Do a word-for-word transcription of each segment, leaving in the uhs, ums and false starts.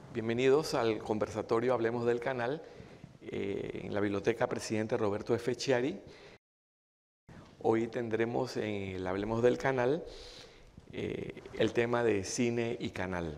Bienvenidos al conversatorio Hablemos del Canal eh, en la Biblioteca Presidente Roberto F. Chiari. Hoy tendremos en el Hablemos del Canal eh, el tema de cine y canal.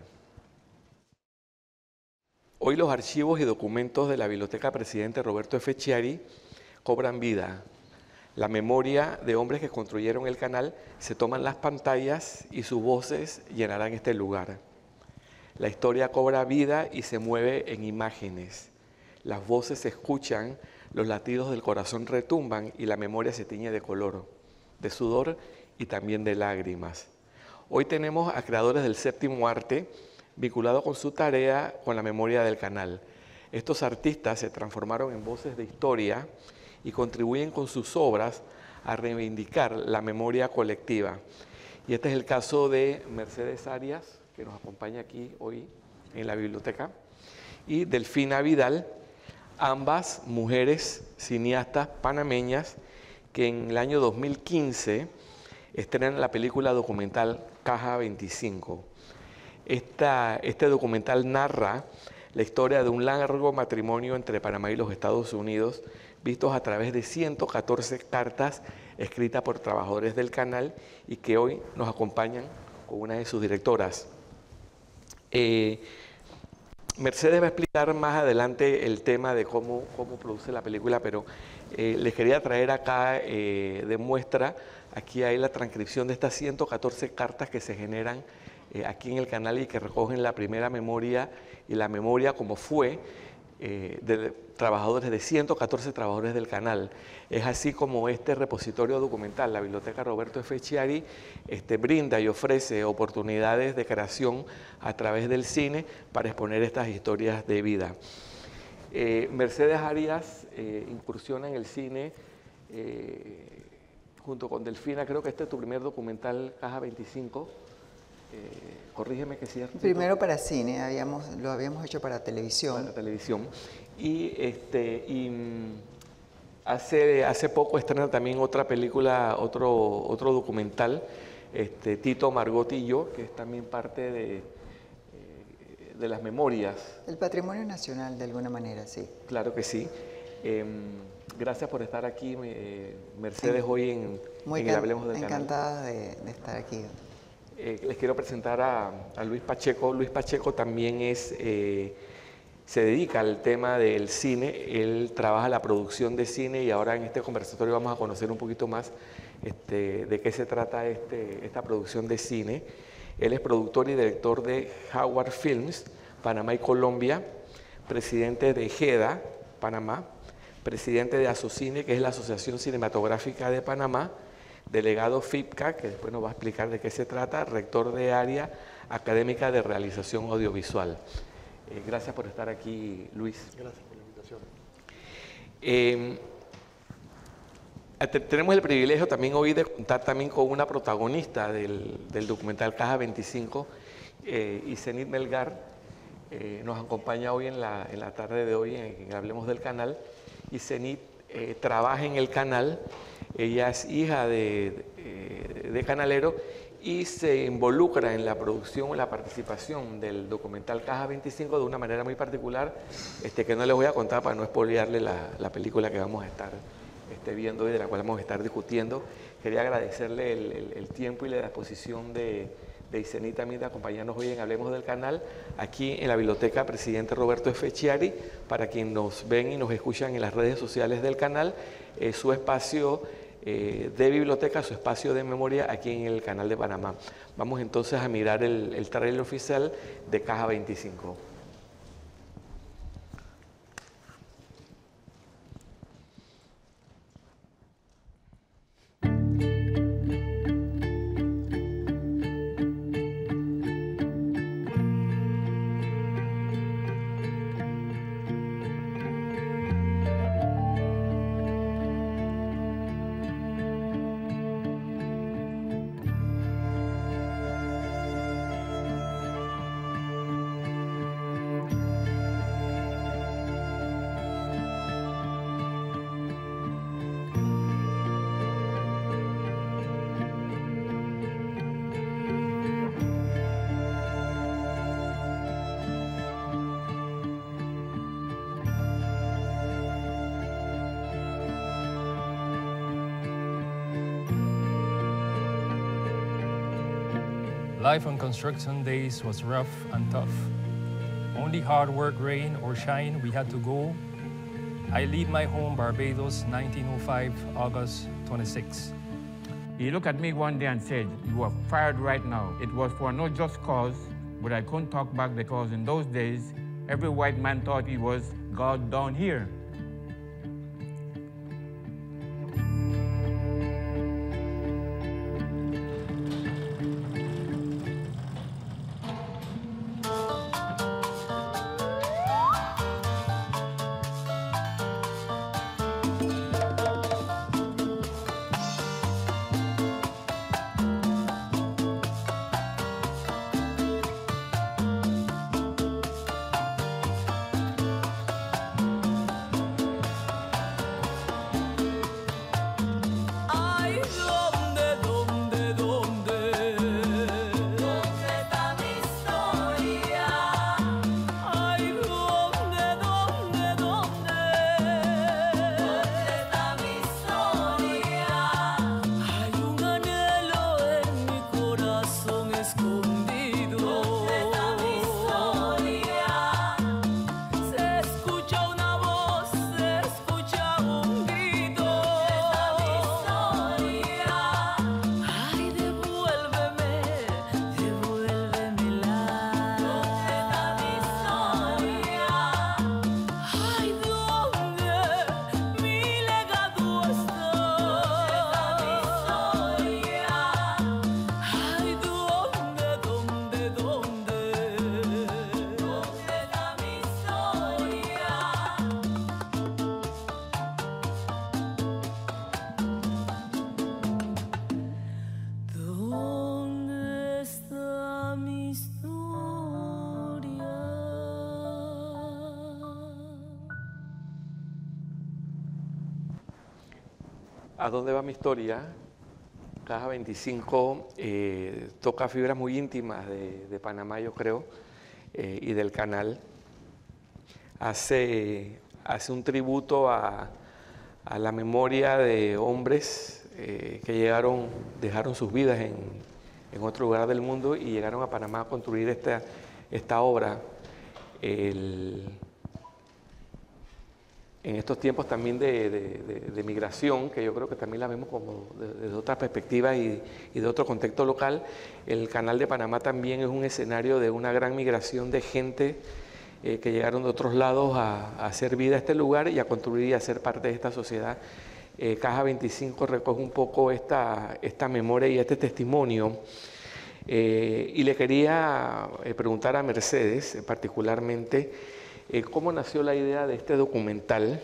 Hoy los archivos y documentos de la Biblioteca Presidente Roberto F. Chiari cobran vida. La memoria de hombres que construyeron el canal se toman las pantallas y sus voces llenarán este lugar. La historia cobra vida y se mueve en imágenes. Las voces se escuchan, los latidos del corazón retumban y la memoria se tiñe de color, de sudor y también de lágrimas. Hoy tenemos a creadores del séptimo arte vinculados con su tarea con la memoria del canal. Estos artistas se transformaron en voces de historia y contribuyen con sus obras a reivindicar la memoria colectiva. Y este es el caso de Mercedes Arias, que nos acompaña aquí hoy en la biblioteca, y Delfina Vidal, ambas mujeres cineastas panameñas que en el año dos mil quince estrenan la película documental Caja veinticinco. Esta, este documental narra la historia de un largo matrimonio entre Panamá y los Estados Unidos, vistos a través de ciento catorce cartas escritas por trabajadores del canal y que hoy nos acompañan con una de sus directoras. Eh, Mercedes va a explicar más adelante el tema de cómo, cómo produce la película, pero eh, les quería traer acá eh, de muestra, aquí hay la transcripción de estas ciento catorce cartas que se generan eh, aquí en el canal y que recogen la primera memoria y la memoria como fue eh, de trabajadores, de ciento catorce trabajadores del canal. Es así como este repositorio documental, la Biblioteca Roberto F. Chiari, este, brinda y ofrece oportunidades de creación a través del cine para exponer estas historias de vida. Eh, Mercedes Arias eh, incursiona en el cine eh, junto con Delfina. Creo que este es tu primer documental, Caja veinticinco. Eh, corrígeme que es cierto. Primero para cine, habíamos, lo habíamos hecho para televisión. Para televisión. Y, este, y hace, hace poco estrena también otra película, otro, otro documental, este, Tito, Margot y yo, que es también parte de, eh, de las memorias. El patrimonio nacional, de alguna manera, sí. Claro que sí. Eh, gracias por estar aquí, eh, Mercedes, sí. Hoy en, Muy en el Hablemos del encantada Canal. De, de estar aquí. Eh, les quiero presentar a, a Luis Pacheco. Luis Pacheco también es, eh, se dedica al tema del cine. Él trabaja la producción de cine y ahora en este conversatorio vamos a conocer un poquito más este, de qué se trata este, esta producción de cine. Él es productor y director de Howard Films, Panamá y Colombia, presidente de GEDA, Panamá, presidente de Asocine, que es la Asociación Cinematográfica de Panamá, delegado FIPCA, que después nos va a explicar de qué se trata, rector de área académica de realización audiovisual. Eh, gracias por estar aquí, Luis. Gracias por la invitación. Eh, tenemos el privilegio también hoy de contar también con una protagonista del, del documental Caja veinticinco, eh, Isenit Melgar, eh, nos acompaña hoy en la, en la tarde de hoy en, en Hablemos del Canal. Isenit eh, trabaja en el canal. Ella es hija de, de, de canalero y se involucra en la producción o la participación del documental Caja veinticinco de una manera muy particular, este, que no les voy a contar para no spoilearle la, la película que vamos a estar este, viendo y de la cual vamos a estar discutiendo. Quería agradecerle el, el, el tiempo y la disposición de, de Isenit también de acompañarnos hoy en Hablemos del Canal, aquí en la Biblioteca Presidente Roberto F. Chiari, para quienes nos ven y nos escuchan en las redes sociales del canal, eh, su espacio Eh, de biblioteca, su espacio de memoria aquí en el canal de Panamá. Vamos entonces a mirar el, el trailer oficial de Caja veinticinco. Life on construction days was rough and tough. Only hard work, rain or shine, we had to go. I leave my home, Barbados, nineteen oh five, August twenty-sixth. He looked at me one day and said, "You are fired right now." It was for no just cause, but I couldn't talk back because in those days, every white man thought he was God down here. ¿A dónde va mi historia? Caja veinticinco eh, toca fibras muy íntimas de, de Panamá, yo creo, eh, y del canal. Hace, hace un tributo a, a la memoria de hombres eh, que llegaron, dejaron sus vidas en, en otro lugar del mundo y llegaron a Panamá a construir esta, esta obra. El, en estos tiempos también de, de, de, de migración, que yo creo que también la vemos como desde de otra perspectiva y, y de otro contexto local, el Canal de Panamá también es un escenario de una gran migración de gente eh, que llegaron de otros lados a, a hacer vida a este lugar y a construir y a ser parte de esta sociedad. Eh, Caja veinticinco recoge un poco esta, esta memoria y este testimonio. Eh, y le quería eh, preguntar a Mercedes, eh, particularmente, Eh, ¿cómo nació la idea de este documental?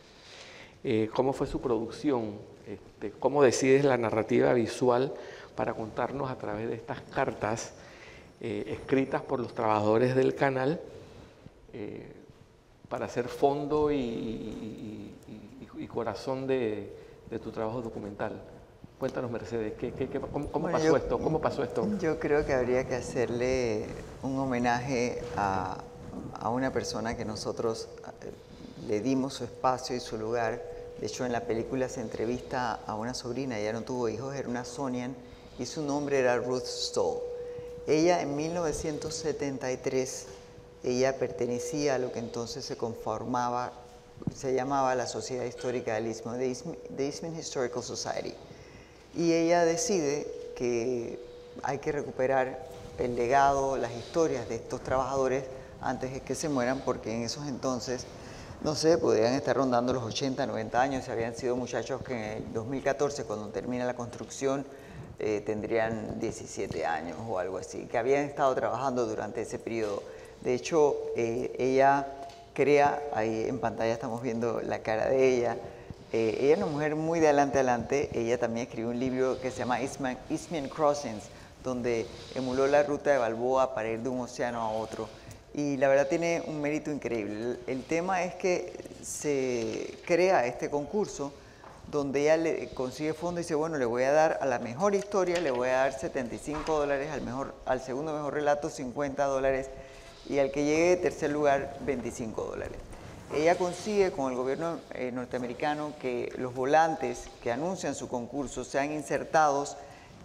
Eh, ¿Cómo fue su producción? Este, ¿Cómo decides la narrativa visual para contarnos a través de estas cartas eh, escritas por los trabajadores del canal eh, para hacer fondo y, y, y, y corazón de, de tu trabajo documental? Cuéntanos, Mercedes, ¿qué, qué, qué, ¿cómo, cómo bueno, pasó yo, esto? ¿Cómo pasó esto? Yo creo que habría que hacerle un homenaje a a una persona que nosotros le dimos su espacio y su lugar. De hecho, en la película se entrevista a una sobrina, ella no tuvo hijos, era una Sonian, y su nombre era Ruth Stoll. Ella en mil novecientos setenta y tres, ella pertenecía a lo que entonces se conformaba, se llamaba la Sociedad Histórica del Istmo, The Eastman Historical Society. Y ella decide que hay que recuperar el legado, las historias de estos trabajadores antes de que se mueran, porque en esos entonces, no sé, podrían estar rondando los ochenta, noventa años, habían sido muchachos que en el dos mil catorce, cuando termina la construcción, eh, tendrían diecisiete años o algo así, que habían estado trabajando durante ese periodo. De hecho, eh, ella crea, ahí en pantalla estamos viendo la cara de ella, eh, ella es una mujer muy de adelante adelante, ella también escribió un libro que se llama Eastman, Eastman Crossings, donde emuló la ruta de Balboa para ir de un océano a otro. Y la verdad tiene un mérito increíble. El, el tema es que se crea este concurso donde ella le consigue fondo y dice, bueno, le voy a dar a la mejor historia, le voy a dar setenta y cinco dólares, al, mejor, al segundo mejor relato cincuenta dólares y al que llegue de tercer lugar veinticinco dólares. Ella consigue con el gobierno eh, norteamericano que los volantes que anuncian su concurso sean insertados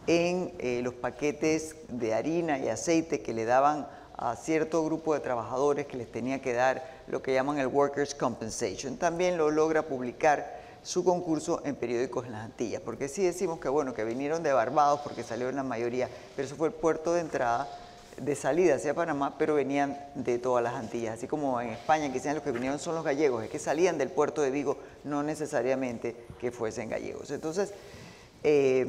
en eh, los paquetes de harina y aceite que le daban a cierto grupo de trabajadores que les tenía que dar lo que llaman el Workers' Compensation. También lo logra publicar su concurso en periódicos en las Antillas, porque sí decimos que bueno, que vinieron de Barbados porque salieron la mayoría, pero eso fue el puerto de entrada, de salida hacia Panamá, pero venían de todas las Antillas, así como en España que decían los que vinieron son los gallegos, es que salían del puerto de Vigo, no necesariamente que fuesen gallegos. Entonces, eh,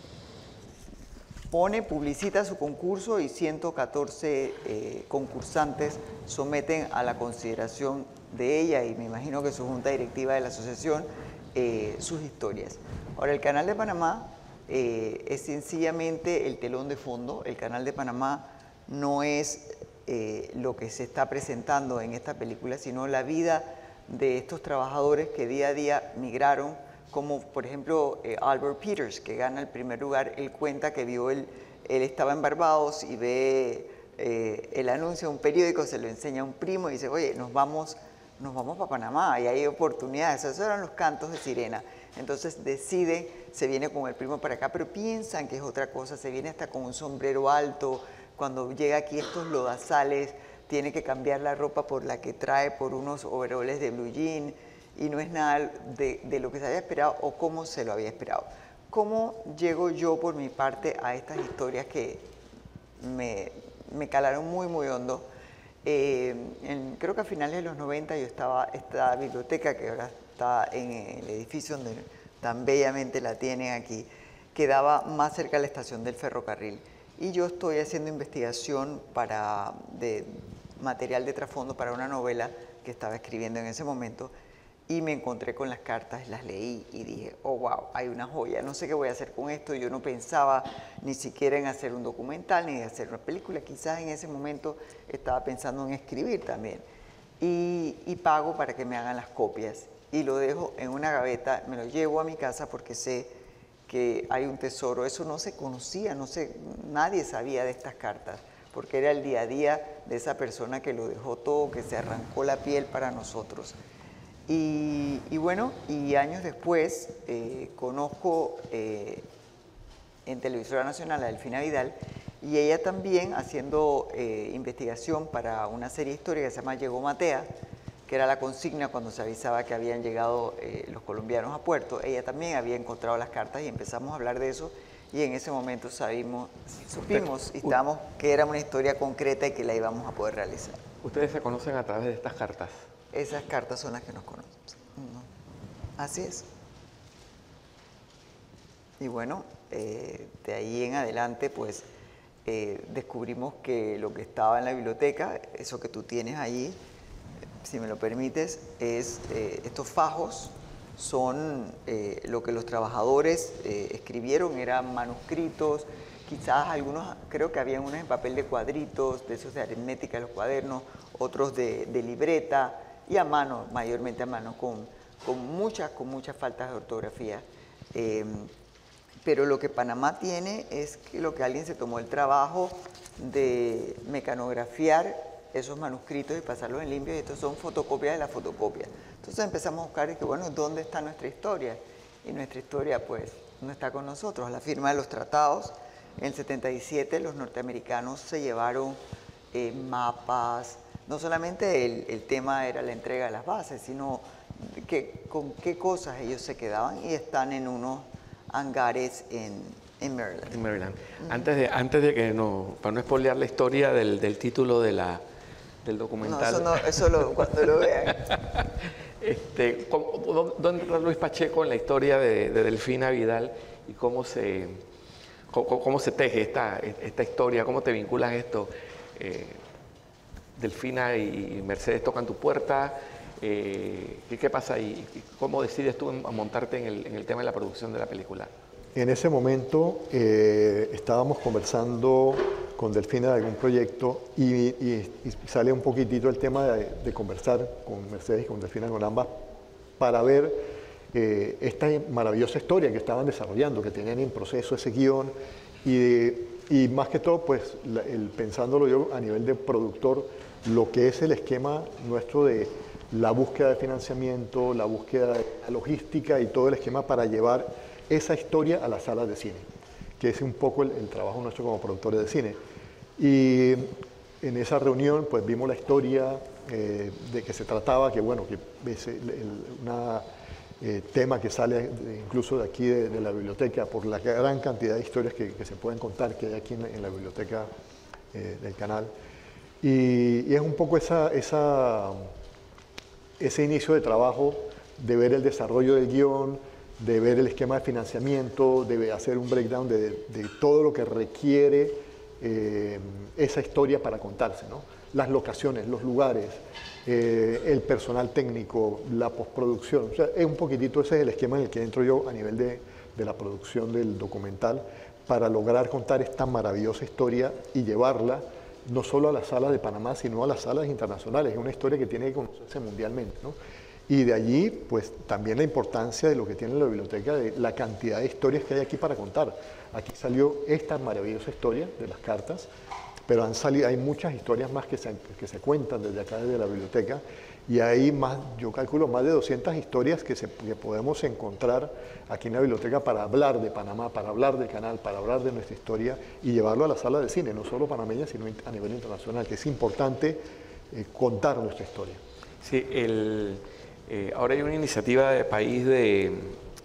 pone, publicita su concurso y ciento catorce eh, concursantes someten a la consideración de ella y me imagino que su junta directiva de la asociación eh, sus historias. Ahora, el Canal de Panamá eh, es sencillamente el telón de fondo. El Canal de Panamá no es eh, lo que se está presentando en esta película, sino la vida de estos trabajadores que día a día migraron, como por ejemplo eh, Albert Peters, que gana el primer lugar. Él cuenta que vio, el, él estaba en Barbados y ve eh, el anuncio de un periódico, se lo enseña a un primo y dice, oye, nos vamos, nos vamos para Panamá y hay oportunidades. Esos eran los cantos de sirena. Entonces decide, se viene con el primo para acá, pero piensan que es otra cosa, se viene hasta con un sombrero alto. Cuando llega aquí estos lodazales, tiene que cambiar la ropa por la que trae, por unos overoles de blue jean, y no es nada de, de lo que se había esperado o cómo se lo había esperado. ¿Cómo llego yo por mi parte a estas historias que me, me calaron muy, muy hondo? Eh, en, creo que a finales de los noventa yo estaba, esta biblioteca que ahora está en el edificio donde tan bellamente la tienen aquí, quedaba más cerca de la estación del ferrocarril. Y yo estoy haciendo investigación para, de material de trasfondo para una novela que estaba escribiendo en ese momento y me encontré con las cartas, las leí y dije, oh wow, hay una joya, no sé qué voy a hacer con esto. Yo no pensaba ni siquiera en hacer un documental ni en hacer una película, quizás en ese momento estaba pensando en escribir también. Y, y pago para que me hagan las copias y lo dejo en una gaveta, me lo llevo a mi casa porque sé que hay un tesoro. Eso no se conocía, no sé, nadie sabía de estas cartas, porque era el día a día de esa persona que lo dejó todo, que se arrancó la piel para nosotros. Y, y bueno, y años después eh, conozco eh, en Televisora Nacional a Delfina Vidal, y ella también haciendo eh, investigación para una serie histórica que se llama Llegó Matea, que era la consigna cuando se avisaba que habían llegado eh, los colombianos a puerto. Ella también había encontrado las cartas y empezamos a hablar de eso, y en ese momento sabimos, supimos y estábamos que era una historia concreta y que la íbamos a poder realizar. ¿Ustedes se conocen a través de estas cartas? Esas cartas son las que nos conocen. ¿No? Así es. Y bueno, eh, de ahí en adelante, pues, eh, descubrimos que lo que estaba en la biblioteca, eso que tú tienes allí, si me lo permites, es eh, estos fajos son eh, lo que los trabajadores eh, escribieron, eran manuscritos, quizás algunos, creo que habían unos en papel de cuadritos, de esos de aritmética de los cuadernos, otros de, de libreta, y a mano, mayormente a mano, con, con, muchas, con muchas faltas de ortografía. Eh, pero lo que Panamá tiene es que lo que alguien se tomó el trabajo de mecanografiar esos manuscritos y pasarlos en limpio, y estos son fotocopias de la fotocopia. Entonces empezamos a buscar y que, bueno, ¿dónde está nuestra historia? Y nuestra historia, pues, no está con nosotros. A la firma de los tratados, en el setenta y siete los norteamericanos se llevaron eh, mapas. No solamente el, el tema era la entrega de las bases, sino que, con qué cosas ellos se quedaban, y están en unos hangares en, en Maryland. En Maryland. Uh-huh. Antes de, antes de que no, para no spoilear la historia del, del título de la, del documental. No, eso, no, eso lo, cuando lo vean. este, ¿cómo, ¿Dónde está Luis Pacheco en la historia de, de Delfina Vidal y cómo se, cómo, cómo se teje esta, esta historia? ¿Cómo te vinculan esto? Eh, Delfina y Mercedes tocan tu puerta, eh, ¿qué, ¿qué pasa ahí? ¿Cómo decides tú montarte en el, en el tema de la producción de la película? En ese momento eh, estábamos conversando con Delfina de algún proyecto y, y, y sale un poquitito el tema de, de conversar con Mercedes y con Delfina, con ambas, para ver eh, esta maravillosa historia que estaban desarrollando, que tenían en proceso ese guión, y, de, y más que todo, pues, la, el, pensándolo yo a nivel de productor, lo que es el esquema nuestro de la búsqueda de financiamiento, la búsqueda de la logística y todo el esquema para llevar esa historia a las salas de cine. que es un poco el, el trabajo nuestro como productores de cine. Y en esa reunión pues vimos la historia eh, de que se trataba, que bueno, que es un eh, tema que sale de, incluso de aquí de, de la biblioteca por la gran cantidad de historias que, que se pueden contar que hay aquí en, en la biblioteca eh, del canal. Y, y es un poco esa, esa, ese inicio de trabajo de ver el desarrollo del guión, de ver el esquema de financiamiento, de hacer un breakdown de, de todo lo que requiere eh, esa historia para contarse, ¿no? Las locaciones, los lugares, eh, el personal técnico, la postproducción. O sea, es un poquitito, ese es el esquema en el que entro yo a nivel de, de la producción del documental para lograr contar esta maravillosa historia y llevarla no solo a las salas de Panamá, sino a las salas internacionales. Es una historia que tiene que conocerse mundialmente, ¿no? Y de allí, pues, también la importancia de lo que tiene la biblioteca, de la cantidad de historias que hay aquí para contar. Aquí salió esta maravillosa historia de las cartas, pero han salido, hay muchas historias más que se, que se cuentan desde acá, desde la biblioteca, y hay más, yo calculo, más de doscientas historias que, se, que podemos encontrar aquí en la biblioteca para hablar de Panamá, para hablar del canal, para hablar de nuestra historia y llevarlo a la sala de cine, no solo panameña, sino a nivel internacional, que es importante eh, contar nuestra historia. Sí, el... Eh, ahora hay una iniciativa de país de, eh,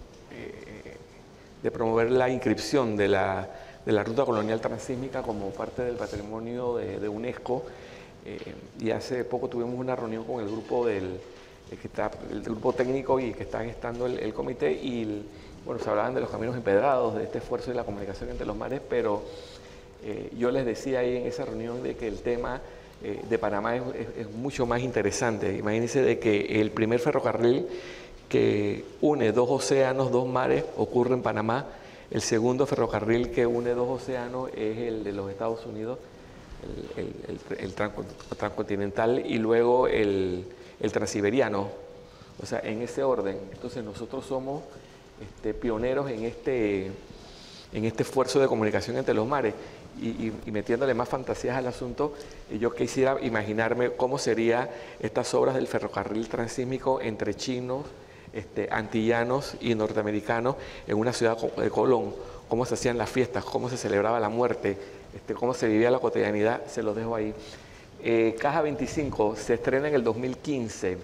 de promover la inscripción de la, de la ruta colonial transísmica como parte del patrimonio de, de UNESCO. Eh, y hace poco tuvimos una reunión con el grupo, del, el que está, el grupo técnico y que está gestando el, el comité y el, bueno, se hablaban de los caminos empedrados, de este esfuerzo de la comunicación entre los mares, pero eh, yo les decía ahí en esa reunión de que el tema Eh, de Panamá es, es, es mucho más interesante. Imagínense de que el primer ferrocarril que une dos océanos, dos mares, ocurre en Panamá. El segundo ferrocarril que une dos océanos es el de los Estados Unidos, el, el, el, el transcontinental, y luego el, el transiberiano. O sea, en ese orden. Entonces nosotros somos este, pioneros en este, en este esfuerzo de comunicación entre los mares. Y, y, y metiéndole más fantasías al asunto, yo quisiera imaginarme cómo serían estas obras del ferrocarril transísmico entre chinos, este, antillanos y norteamericanos en una ciudad de Colón, cómo se hacían las fiestas, cómo se celebraba la muerte, este, cómo se vivía la cotidianidad, se los dejo ahí. Eh, Caja veinticinco se estrena en el dos mil quince.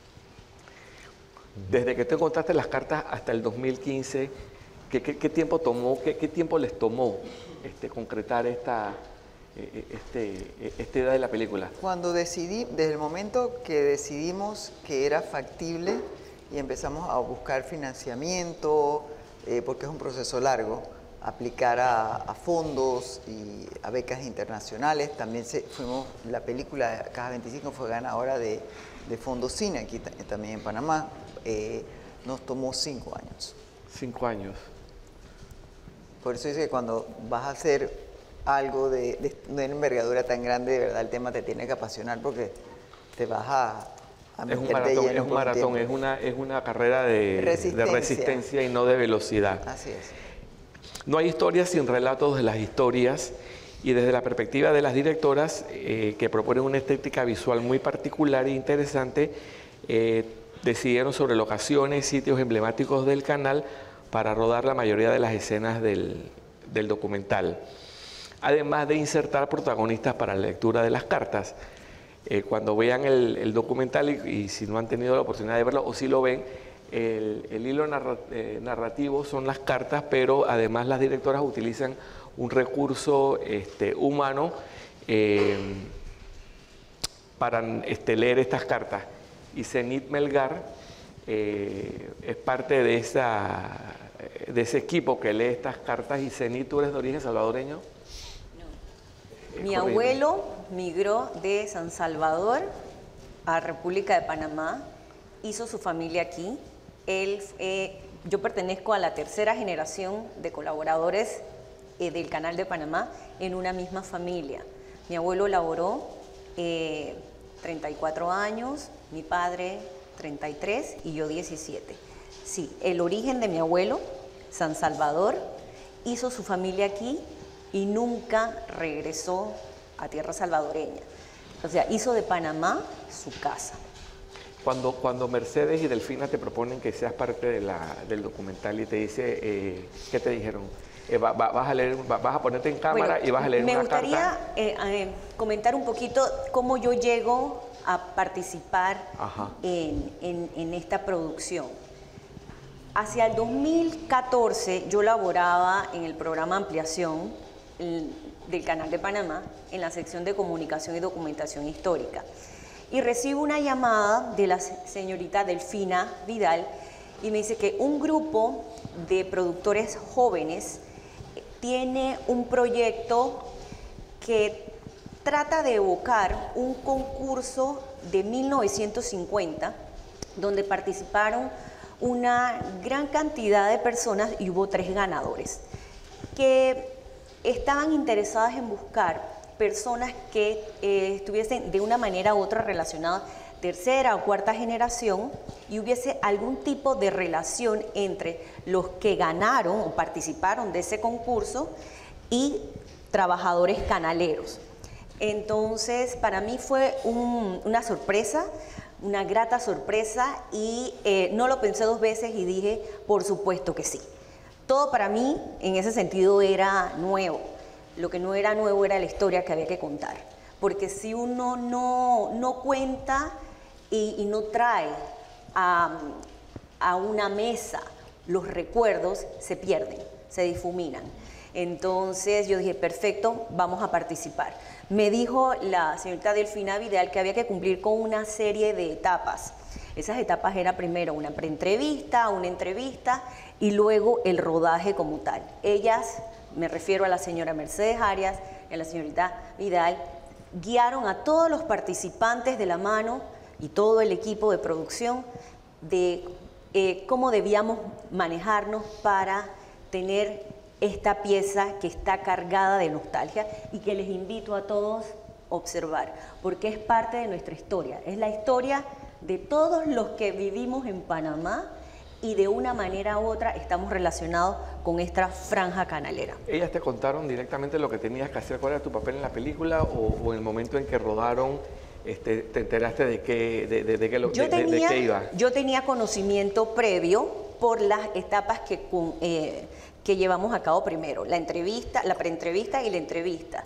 Desde que tú encontraste las cartas hasta el dos mil quince, ¿qué, qué, qué tiempo tomó, qué, qué tiempo les tomó Este, concretar esta, este, esta idea de la película? Cuando decidí, desde el momento que decidimos que era factible y empezamos a buscar financiamiento, eh, porque es un proceso largo, aplicar a, a fondos y a becas internacionales, también se, fuimos, la película Caja veinticinco fue ganadora de, de Fondo Cine aquí también en Panamá, eh, nos tomó cinco años. Cinco años. Por eso dice que cuando vas a hacer algo de, de, de una envergadura tan grande, de verdad el tema te tiene que apasionar porque te vas a, a meter Es un maratón, de lleno es un maratón, es una, es una carrera de resistencia. de resistencia y no de velocidad. Así es. No hay historias sin relatos de las historias, y desde la perspectiva de las directoras eh, que proponen una estética visual muy particular e interesante, eh, decidieron sobre locaciones, sitios emblemáticos del canal para rodar la mayoría de las escenas del, del documental, además de insertar protagonistas para la lectura de las cartas. Eh, cuando vean el, el documental, y, y si no han tenido la oportunidad de verlo, o si lo ven, el, el hilo narra, eh, narrativo son las cartas, pero además las directoras utilizan un recurso este, humano eh, para este, leer estas cartas. Y Zenit Melgar Eh, es parte de, esa, de ese equipo que lee estas cartas. Y Zenit, ¿tú eres de origen salvadoreño? No. Mi abuelo migró de San Salvador a República de Panamá, hizo su familia aquí. Él, eh, yo pertenezco a la tercera generación de colaboradores eh, del Canal de Panamá en una misma familia. Mi abuelo laboró eh, treinta y cuatro años, mi padre treinta y tres y yo diecisiete. Sí, el origen de mi abuelo, San Salvador, hizo su familia aquí y nunca regresó a tierra salvadoreña. O sea, hizo de Panamá su casa. Cuando, cuando Mercedes y Delfina te proponen que seas parte de la, del documental y te dice, eh, ¿qué te dijeron? eh, va, va, vas, a leer, va, vas a ponerte en cámara Bueno, y vas a leer me una gustaría carta. eh, eh, comentar un poquito cómo yo llego a participar en, en, en esta producción. Hacia el dos mil catorce yo laboraba en el programa Ampliación el, del Canal de Panamá en la sección de Comunicación y Documentación Histórica. Y recibo una llamada de la señorita Delfina Vidal y me dice que un grupo de productores jóvenes tiene un proyecto que trata de evocar un concurso de mil novecientos cincuenta donde participaron una gran cantidad de personas y hubo tres ganadores que estaban interesadas en buscar personas que eh, estuviesen de una manera u otra relacionadas, tercera o cuarta generación, y hubiese algún tipo de relación entre los que ganaron o participaron de ese concurso y trabajadores canaleros. Entonces, para mí fue un, una sorpresa, una grata sorpresa, y eh, no lo pensé dos veces y dije, por supuesto que sí. Todo para mí, en ese sentido, era nuevo. Lo que no era nuevo era la historia que había que contar. Porque si uno no, no cuenta y, y no trae a, a una mesa los recuerdos, se pierden, se difuminan. Entonces yo dije, perfecto, vamos a participar. Me dijo la señorita Delfina Vidal que había que cumplir con una serie de etapas. Esas etapas era primero una preentrevista, una entrevista y luego el rodaje como tal. Ellas, me refiero a la señora Mercedes Arias y a la señorita Vidal, guiaron a todos los participantes de la mano y todo el equipo de producción de eh, cómo debíamos manejarnos para tener esta pieza que está cargada de nostalgia y que les invito a todos a observar, porque es parte de nuestra historia, es la historia de todos los que vivimos en Panamá y de una manera u otra estamos relacionados con esta franja canalera. ¿Ellas te contaron directamente lo que tenías que hacer? ¿Cuál era tu papel en la película? ¿O, o en el momento en que rodaron este, te enteraste de qué, de, de, de qué, lo, yo de, tenía, de, de qué iba? Yo tenía conocimiento previo por las etapas que, eh, que llevamos a cabo primero, la entrevista, la preentrevista y la entrevista.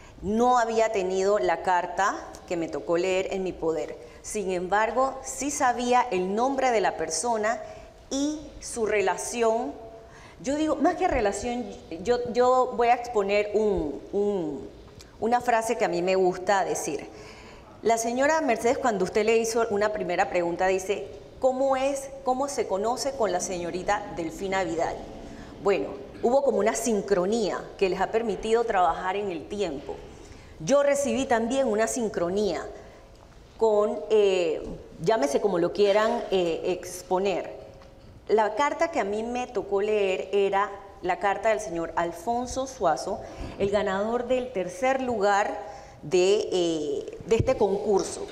No había tenido la carta que me tocó leer en mi poder. Sin embargo, sí sabía el nombre de la persona y su relación. Yo digo, más que relación, yo, yo voy a exponer un, un, una frase que a mí me gusta decir. La señora Mercedes, cuando usted le hizo una primera pregunta, dice, ¿cómo es, cómo se conoce con la señorita Delfina Vidal? Bueno, hubo como una sincronía que les ha permitido trabajar en el tiempo. Yo recibí también una sincronía con, eh, llámese como lo quieran eh, exponer. La carta que a mí me tocó leer era la carta del señor Alfonso Suazo, el ganador del tercer lugar de, eh, de este concurso.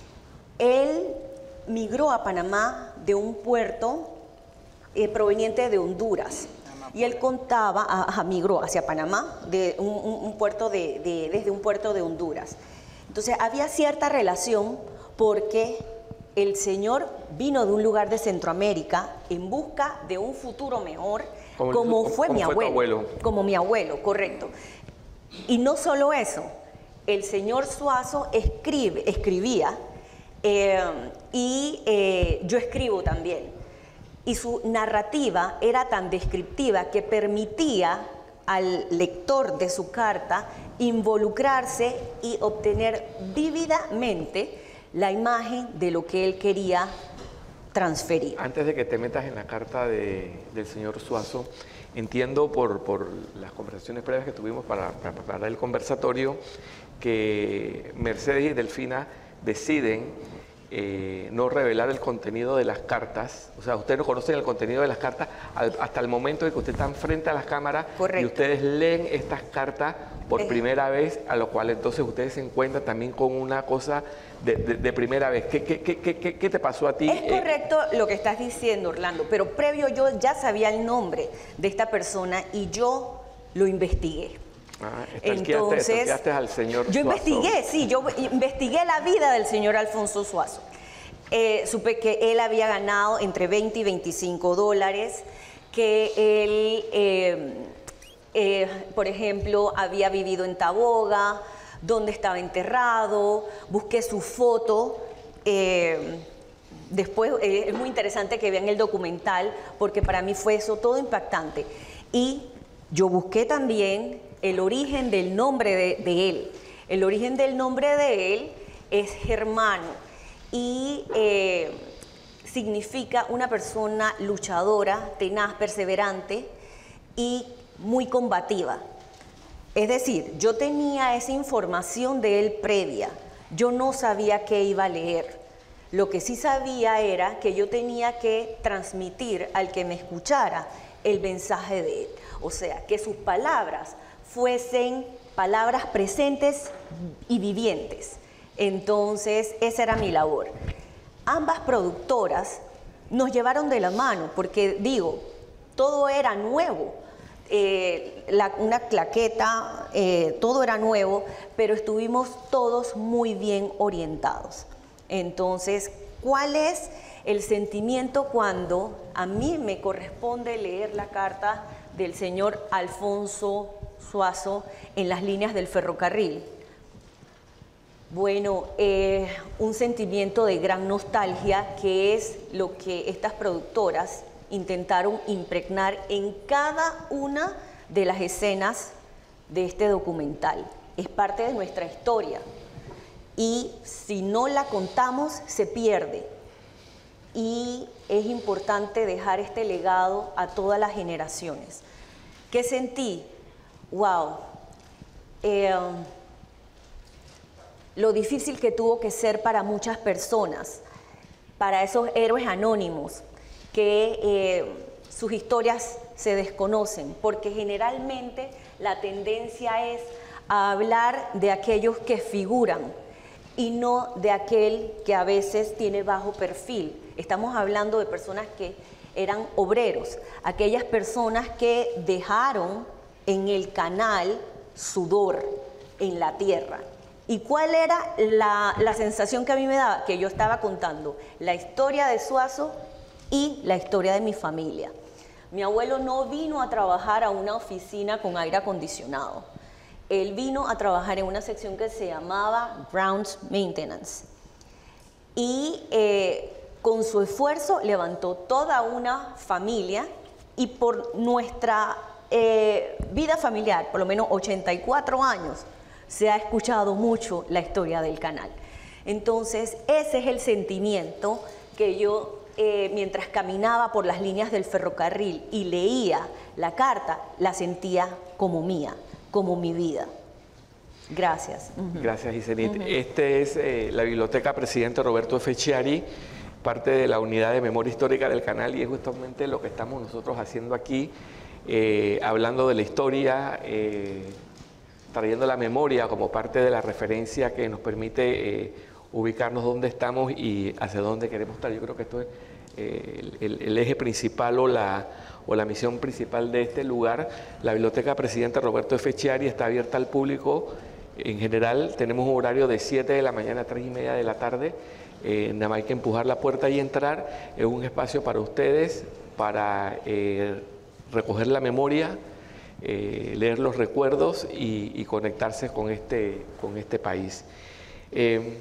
Él migró a Panamá de un puerto eh, proveniente de Honduras. Y él contaba, ajá, migró hacia Panamá de un, un, un puerto de, de, desde un puerto de Honduras. Entonces había cierta relación porque el señor vino de un lugar de Centroamérica en busca de un futuro mejor, como, como fue como mi fue abuelo, abuelo. Como mi abuelo, correcto. Y no solo eso, el señor Suazo escribe, escribía eh, y eh, yo escribo también. Y su narrativa era tan descriptiva que permitía al lector de su carta involucrarse y obtener vívidamente la imagen de lo que él quería transferir. Antes de que te metas en la carta de, del señor Suazo, entiendo por, por las conversaciones previas que tuvimos para, para preparar el conversatorio que Mercedes y Delfina deciden Eh, no revelar el contenido de las cartas. O sea, ustedes no conocen el contenido de las cartas al, hasta el momento de que ustedes están frente a las cámaras. Correcto. Y ustedes leen estas cartas por eh. primera vez, a lo cual entonces ustedes se encuentran también con una cosa de, de, de primera vez. ¿Qué, qué, qué, qué, ¿Qué te pasó a ti? Es correcto eh, lo que estás diciendo, Orlando, pero previo yo ya sabía el nombre de esta persona y yo lo investigué. Ah, Entonces, al señor yo Suazo. investigué, sí, yo investigué la vida del señor Alfonso Suazo. Eh, supe que él había ganado entre veinte y veinticinco dólares, que él eh, eh, por ejemplo, había vivido en Taboga, dónde estaba enterrado, busqué su foto. Eh, después eh, es muy interesante que vean el documental porque para mí fue eso todo impactante. Y yo busqué también el origen del nombre de, de él. El origen del nombre de él es Germano y eh, significa una persona luchadora, tenaz, perseverante y muy combativa. Es decir, yo tenía esa información de él previa, yo no sabía qué iba a leer. Lo que sí sabía era que yo tenía que transmitir al que me escuchara el mensaje de él. O sea, que sus palabras fuesen palabras presentes y vivientes. Entonces, esa era mi labor. Ambas productoras nos llevaron de la mano, porque digo, todo era nuevo. Eh, la, una claqueta, eh, todo era nuevo, pero estuvimos todos muy bien orientados. Entonces, ¿cuál es el sentimiento cuando a mí me corresponde leer la carta del señor Alfonso Suazo en las líneas del ferrocarril? Bueno, eh, un sentimiento de gran nostalgia, que es lo que estas productoras intentaron impregnar en cada una de las escenas de este documental. Es parte de nuestra historia y si no la contamos se pierde, y es importante dejar este legado a todas las generaciones. ¿Qué sentí? ¡Wow! Eh, lo difícil que tuvo que ser para muchas personas, para esos héroes anónimos, que eh, sus historias se desconocen, porque generalmente la tendencia es a hablar de aquellos que figuran y no de aquel que a veces tiene bajo perfil. Estamos hablando de personas que eran obreros, aquellas personas que dejaron en el canal sudor en la tierra. ¿Y cuál era la, la sensación que a mí me daba? Que yo estaba contando la historia de Suazo y la historia de mi familia. Mi abuelo no vino a trabajar a una oficina con aire acondicionado. Él vino a trabajar en una sección que se llamaba Grounds Maintenance. Y eh, con su esfuerzo levantó toda una familia, y por nuestra eh, vida familiar, por lo menos ochenta y cuatro años, se ha escuchado mucho la historia del canal. Entonces, ese es el sentimiento que yo, eh, mientras caminaba por las líneas del ferrocarril y leía la carta, la sentía como mía, como mi vida. Gracias. Uh-huh. Gracias, Isenit. Uh-huh. Este es eh, la Biblioteca Presidente Roberto F. Chiari, parte de la Unidad de Memoria Histórica del canal, y es justamente lo que estamos nosotros haciendo aquí, eh, hablando de la historia, eh, trayendo la memoria como parte de la referencia que nos permite eh, ubicarnos dónde estamos y hacia dónde queremos estar. Yo creo que esto es eh, el, el eje principal o la, o la misión principal de este lugar. La Biblioteca Presidente Roberto F. Chiari está abierta al público. En general tenemos un horario de siete de la mañana a tres y media de la tarde. Eh, nada más hay que empujar la puerta y entrar. Es un espacio para ustedes, para eh, recoger la memoria, Eh, leer los recuerdos y, y conectarse con este, con este país. Eh,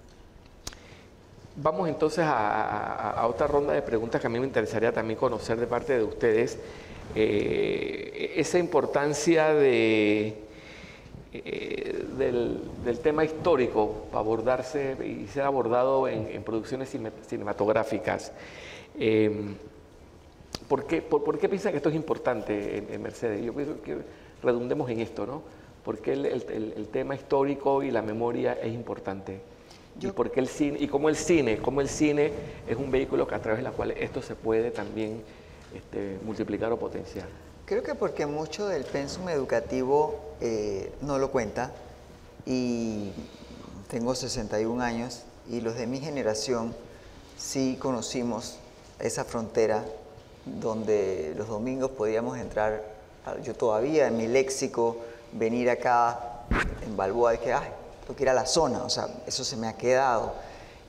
vamos entonces a, a, a otra ronda de preguntas que a mí me interesaría también conocer de parte de ustedes. Eh, esa importancia de, eh, del, del tema histórico abordarse y ser abordado en, en producciones cinematográficas. Eh, ¿Por qué, por, ¿Por qué piensan que esto es importante, en, en Mercedes? Yo pienso que redundemos en esto, ¿no? ¿Por qué el, el, el tema histórico y la memoria es importante? Yo, ¿Y por qué el cine? Y cómo el cine, cómo el cine es un vehículo que a través de la cual esto se puede también este, multiplicar o potenciar. Creo que porque mucho del pensum educativo eh, no lo cuenta, y tengo sesenta y un años, y los de mi generación sí conocimos esa frontera donde los domingos podíamos entrar. Yo todavía en mi léxico, venir acá en Balboa, es que, ay, tengo que ir a la zona, o sea, eso se me ha quedado.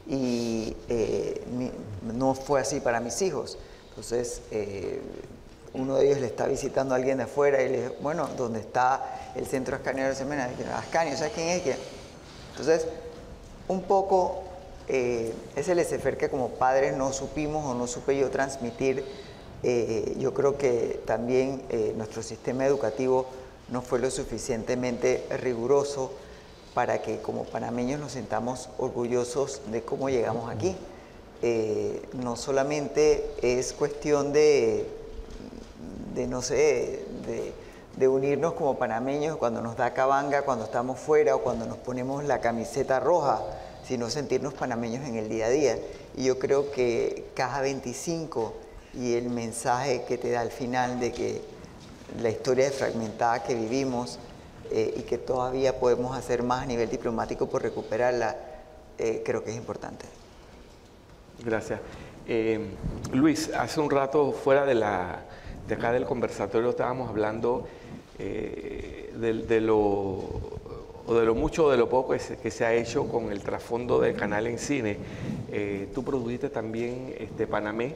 Y eh, mi, no fue así para mis hijos. Entonces, eh, uno de ellos le está visitando a alguien de afuera y le dice, bueno, ¿dónde está el centro Ascanio de Semena? Ascanio, ¿sabes quién es? Entonces, un poco eh, es el laissez-faire que como padres no supimos o no supe yo transmitir. Eh, yo creo que también eh, nuestro sistema educativo no fue lo suficientemente riguroso para que como panameños nos sintamos orgullosos de cómo llegamos aquí. Eh, no solamente es cuestión de, de no sé, de, de unirnos como panameños cuando nos da cabanga, cuando estamos fuera o cuando nos ponemos la camiseta roja, sino sentirnos panameños en el día a día. Y yo creo que Caja veinticinco y el mensaje que te da al final de que la historia fragmentada que vivimos eh, y que todavía podemos hacer más a nivel diplomático por recuperarla, eh, creo que es importante. Gracias. Eh, Luis, hace un rato fuera de, la, de acá del conversatorio estábamos hablando eh, de, de, lo, o de lo mucho o de lo poco que se, que se ha hecho con el trasfondo del canal en cine. Eh, tú produjiste también este, Panamé.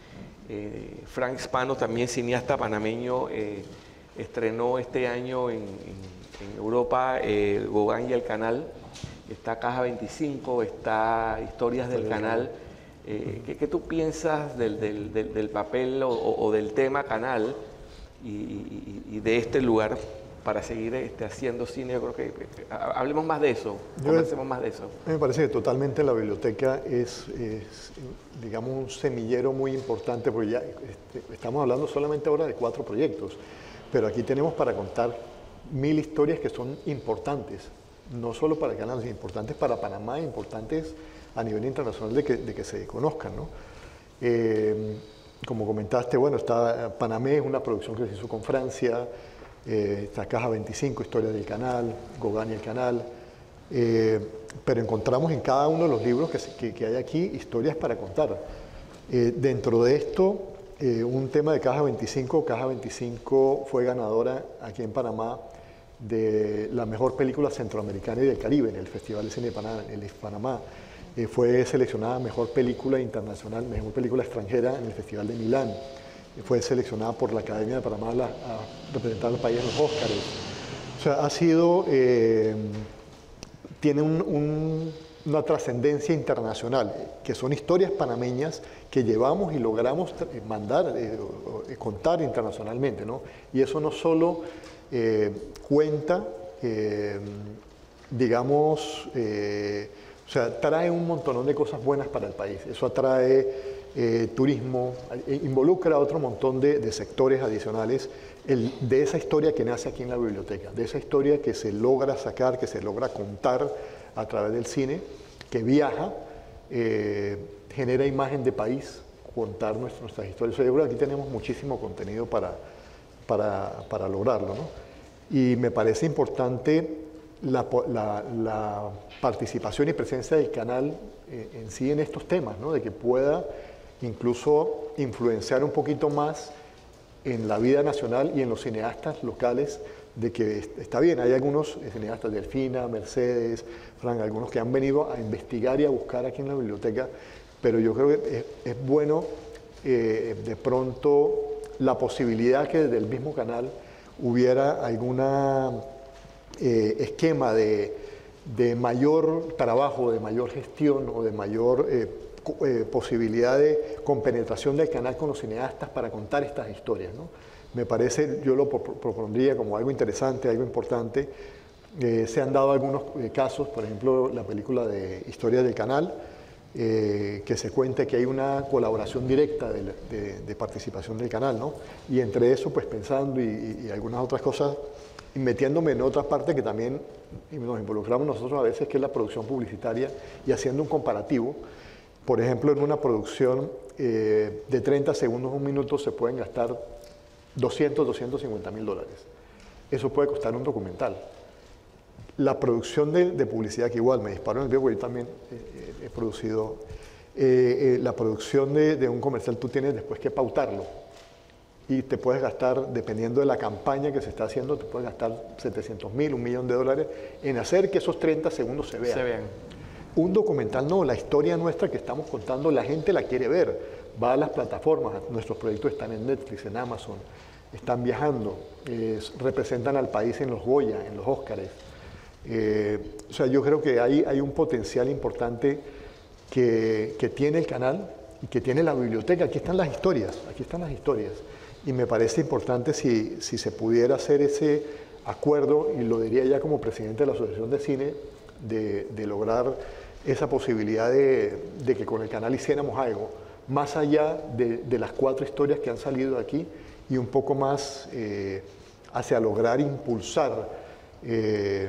Eh, Frank Spano, también cineasta panameño, eh, estrenó este año en, en, en Europa eh, Gauguin y el Canal. Está Caja veinticinco, está Historias del Canal. Eh, ¿qué, ¿Qué tú piensas del, del, del, del papel o, o del tema canal y, y, y de este lugar para seguir este, haciendo cine? Yo creo que, que hablemos más de eso, conversemos más de eso. Me parece que totalmente la biblioteca es, es, digamos, un semillero muy importante, porque ya este, estamos hablando solamente ahora de cuatro proyectos, pero aquí tenemos para contar mil historias que son importantes, no solo para el canal, sino importantes para Panamá, importantes a nivel internacional de que, de que se conozcan, ¿no? Eh, como comentaste, bueno, está Panamé, es una producción que se hizo con Francia, eh, está Caja veinticinco, Historia del Canal, Gauguin y el Canal, eh, pero encontramos en cada uno de los libros que, que, que hay aquí historias para contar. Eh, dentro de esto, eh, un tema de Caja veinticinco, Caja veinticinco fue ganadora aquí en Panamá de la mejor película centroamericana y del Caribe en el Festival de Cine de Panamá, el Panamá. Eh, fue seleccionada mejor película internacional, mejor película extranjera en el Festival de Milán. Eh, fue seleccionada por la Academia de Panamá a, a representar al país en los Óscares. O sea, ha sido, eh, tiene un, un, una trascendencia internacional, que son historias panameñas que llevamos y logramos mandar, eh, eh, contar internacionalmente, ¿no? Y eso no solo eh, cuenta, eh, digamos, eh, o sea, trae un montón de cosas buenas para el país. Eso atrae eh, turismo, involucra a otro montón de, de sectores adicionales el, de esa historia que nace aquí en la biblioteca, de esa historia que se logra sacar, que se logra contar a través del cine, que viaja, eh, genera imagen de país, contar nuestras, nuestras historias. O sea, yo creo que aquí tenemos muchísimo contenido para, para, para lograrlo, ¿no? Y me parece importante La, la, la participación y presencia del canal eh, en sí en estos temas, ¿no? De que pueda incluso influenciar un poquito más en la vida nacional y en los cineastas locales, de que está bien, hay algunos cineastas, Delfina, Mercedes, Frank, algunos que han venido a investigar y a buscar aquí en la biblioteca, pero yo creo que es, es bueno eh, de pronto la posibilidad que desde el mismo canal hubiera alguna Eh, esquema de, de mayor trabajo, de mayor gestión o de mayor eh, eh, posibilidad de compenetración del canal con los cineastas para contar estas historias, ¿no? Me parece, yo lo propondría como algo interesante, algo importante. Eh, se han dado algunos eh, casos, por ejemplo, la película de Historia del Canal, eh, que se cuenta que hay una colaboración directa de, de, de participación del canal, ¿no? Y entre eso, pues pensando y, y, y algunas otras cosas, y metiéndome en otra parte que también nos involucramos nosotros a veces, que es la producción publicitaria, y haciendo un comparativo. Por ejemplo, en una producción eh, de treinta segundos, un minuto, se pueden gastar doscientos, doscientos cincuenta mil dólares. Eso puede costar un documental. La producción de, de publicidad, que igual me disparó en el video, porque yo también eh, he producido, eh, eh, la producción de, de un comercial tú tienes después que pautarlo. Y te puedes gastar, dependiendo de la campaña que se está haciendo, te puedes gastar setecientos mil, un millón de dólares en hacer que esos treinta segundos se vean. Se vean. un documental no, la historia nuestra que estamos contando, la gente la quiere ver, va a las plataformas, nuestros proyectos están en Netflix, en Amazon, están viajando, eh, representan al país en los Goya, en los Óscares. Eh, o sea, yo creo que hay, hay un potencial importante que, que tiene el canal y que tiene la biblioteca. Aquí están las historias, aquí están las historias. Y me parece importante si, si se pudiera hacer ese acuerdo, y lo diría ya como presidente de la Asociación de Cine, de, de lograr esa posibilidad de, de que con el canal hiciéramos algo, más allá de, de las cuatro historias que han salido de aquí, y un poco más eh, hacia lograr impulsar eh,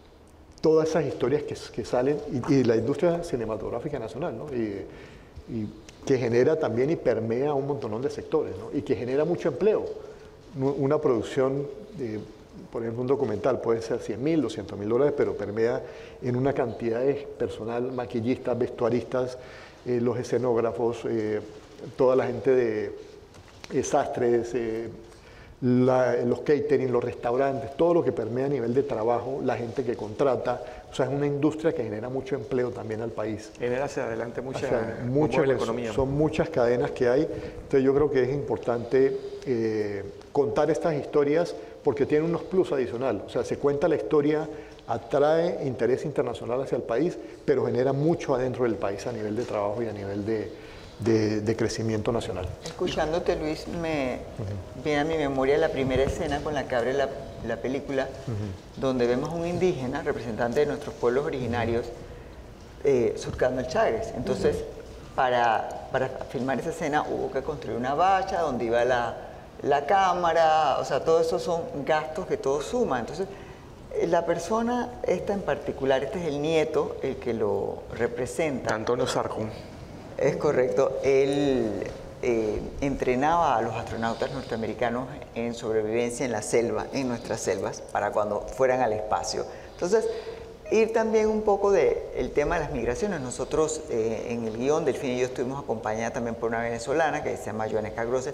todas esas historias que, que salen, y, y la industria cinematográfica nacional, ¿no? y, y que genera también y permea un montón de sectores, ¿no? Y que genera mucho empleo. Una producción, de, por ejemplo, un documental puede ser cien mil, doscientos mil dólares, pero permea en una cantidad de personal, maquillistas, vestuaristas, eh, los escenógrafos, eh, toda la gente de eh, sastres, eh, la, los catering, los restaurantes, todo lo que permea a nivel de trabajo, la gente que contrata. O sea, es una industria que genera mucho empleo también al país. Genera hacia adelante mucha, o sea, mucha la economía. Son muchas cadenas que hay. Entonces yo creo que es importante eh, contar estas historias porque tienen unos plus adicionales. O sea, se cuenta la historia, atrae interés internacional hacia el país, pero genera mucho adentro del país a nivel de trabajo y a nivel de, de, de crecimiento nacional. Escuchándote, Luis, me uh-huh. viene a mi memoria la primera escena con la que abre la, la película, uh-huh. donde vemos a un indígena, representante de nuestros pueblos originarios, eh, surcando el Chagres. Entonces, uh-huh. para, para filmar esa escena hubo que construir una bacha donde iba la, la cámara, o sea, todo eso son gastos que todo suma. Entonces, la persona esta en particular, este es el nieto, el que lo representa. Antonio Zarco. Es correcto. Él eh, entrenaba a los astronautas norteamericanos en sobrevivencia en la selva, en nuestras selvas, para cuando fueran al espacio. Entonces, ir también un poco del tema de las migraciones. Nosotros eh, en el guión Delfín y yo estuvimos acompañadas también por una venezolana que se llama Joanesca Grosel,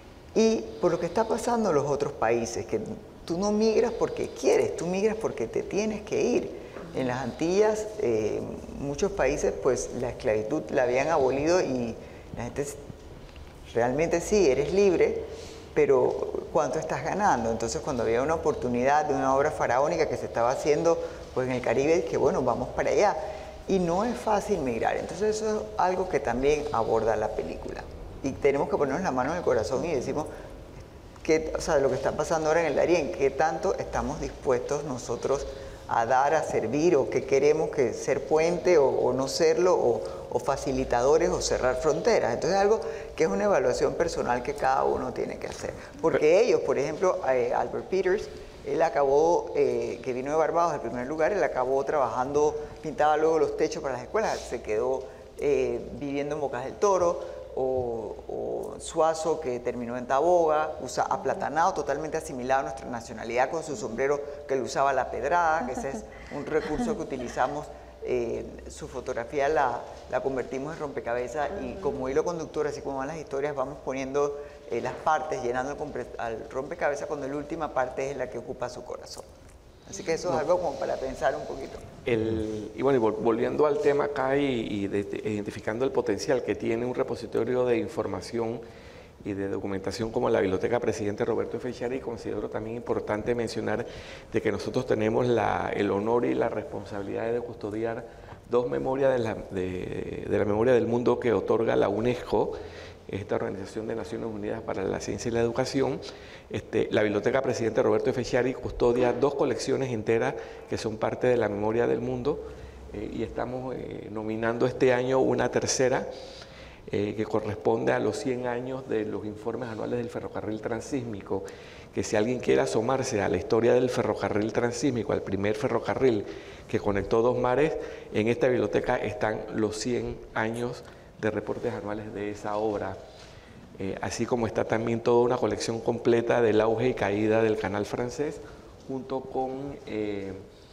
y por lo que está pasando en los otros países, que tú no migras porque quieres, tú migras porque te tienes que ir. En las Antillas, eh, muchos países, pues la esclavitud la habían abolido y la gente realmente sí, eres libre, pero ¿cuánto estás ganando? Entonces, cuando había una oportunidad de una obra faraónica que se estaba haciendo pues en el Caribe, que bueno, vamos para allá. Y no es fácil migrar. Entonces, eso es algo que también aborda la película. Y tenemos que ponernos la mano en el corazón y decimos, que, o sea, lo que está pasando ahora en el Darién, ¿qué tanto estamos dispuestos nosotros a dar, a servir, o qué queremos que ser puente o, o no serlo, o, o facilitadores o cerrar fronteras? Entonces es algo que es una evaluación personal que cada uno tiene que hacer. Porque ellos, por ejemplo, eh, Albert Peters, él acabó, eh, que vino de Barbados en primer lugar, él acabó trabajando, pintaba luego los techos para las escuelas, se quedó eh, viviendo en Bocas del Toro, o, o Suazo, que terminó en Taboga, usa aplatanado, totalmente asimilado a nuestra nacionalidad, con su sombrero que le usaba la pedrada, que ese es un recurso que utilizamos. Eh, su fotografía la, la convertimos en rompecabezas, y como hilo conductor, así como van las historias, vamos poniendo eh, las partes, llenando el al rompecabezas, cuando la última parte es la que ocupa su corazón. Así que eso es algo como para pensar un poquito. El, y bueno, y volviendo al tema acá y, y de, de, identificando el potencial que tiene un repositorio de información y de documentación como la Biblioteca Presidente Roberto F. Chiari, considero también importante mencionar de que nosotros tenemos la, el honor y la responsabilidad de custodiar dos memorias de la, de, de la memoria del mundo que otorga la UNESCO, esta Organización de Naciones Unidas para la Ciencia y la Educación. Este, la Biblioteca Presidente Roberto F. Chiari custodia dos colecciones enteras que son parte de la memoria del mundo, eh, y estamos eh, nominando este año una tercera eh, que corresponde a los cien años de los informes anuales del ferrocarril transísmico, que si alguien quiere asomarse a la historia del ferrocarril transísmico, al primer ferrocarril que conectó dos mares, en esta biblioteca están los cien años de reportes anuales de esa obra, eh, así como está también toda una colección completa del auge y caída del canal francés, junto con eh,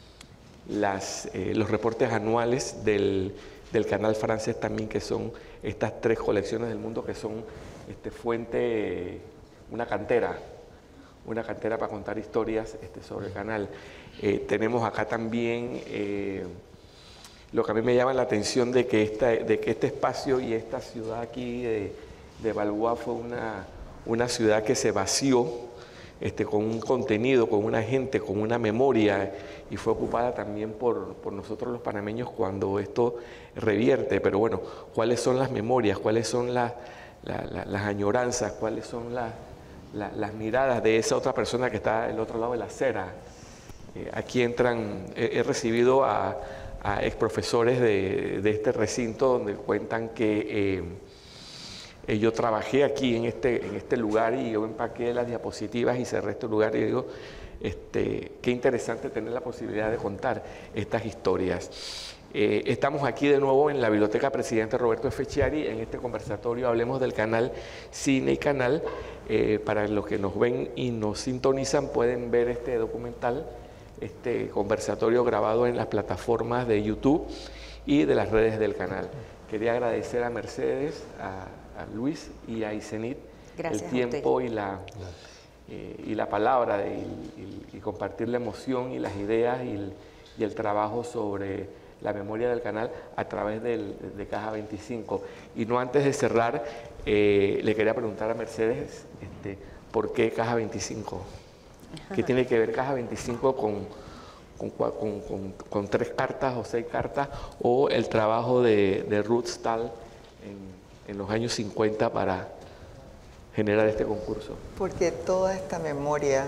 las, eh, los reportes anuales del, del canal francés también, que son estas tres colecciones del mundo que son este, fuente, una cantera, una cantera para contar historias este, sobre el canal. Eh, tenemos acá también eh, lo que a mí me llama la atención de que, esta, de que este espacio y esta ciudad aquí de, de Balboa fue una, una ciudad que se vació este, con un contenido, con una gente, con una memoria, y fue ocupada también por, por nosotros los panameños cuando esto revierte. Pero bueno, ¿cuáles son las memorias? ¿Cuáles son las, la, la, las añoranzas? ¿Cuáles son las, la, las miradas de esa otra persona que está al otro lado de la acera? Eh, aquí entran, he, he recibido a... a exprofesores de, de este recinto donde cuentan que eh, yo trabajé aquí en este, en este lugar y yo empaqué las diapositivas y cerré este lugar y digo, este, qué interesante tener la posibilidad de contar estas historias. Eh, estamos aquí de nuevo en la Biblioteca Presidente Roberto Efechiari en este conversatorio Hablemos del Canal Cine y Canal. Eh, para los que nos ven y nos sintonizan pueden ver este documental, este conversatorio grabado en las plataformas de YouTube y de las redes del canal. Quería agradecer a Mercedes, a, a Luis y a Isenit el tiempo y la, eh, y la palabra de, y, y, y compartir la emoción y las ideas y el, y el trabajo sobre la memoria del canal a través del, de Caja veinticinco. Y no antes de cerrar, eh, le quería preguntar a Mercedes, este, ¿por qué Caja veinticinco? ¿Qué tiene que ver Caja veinticinco con, con, con, con, con tres cartas o seis cartas o el trabajo de, de Ruth Stahl en, en los años cincuenta para generar este concurso? Porque toda esta memoria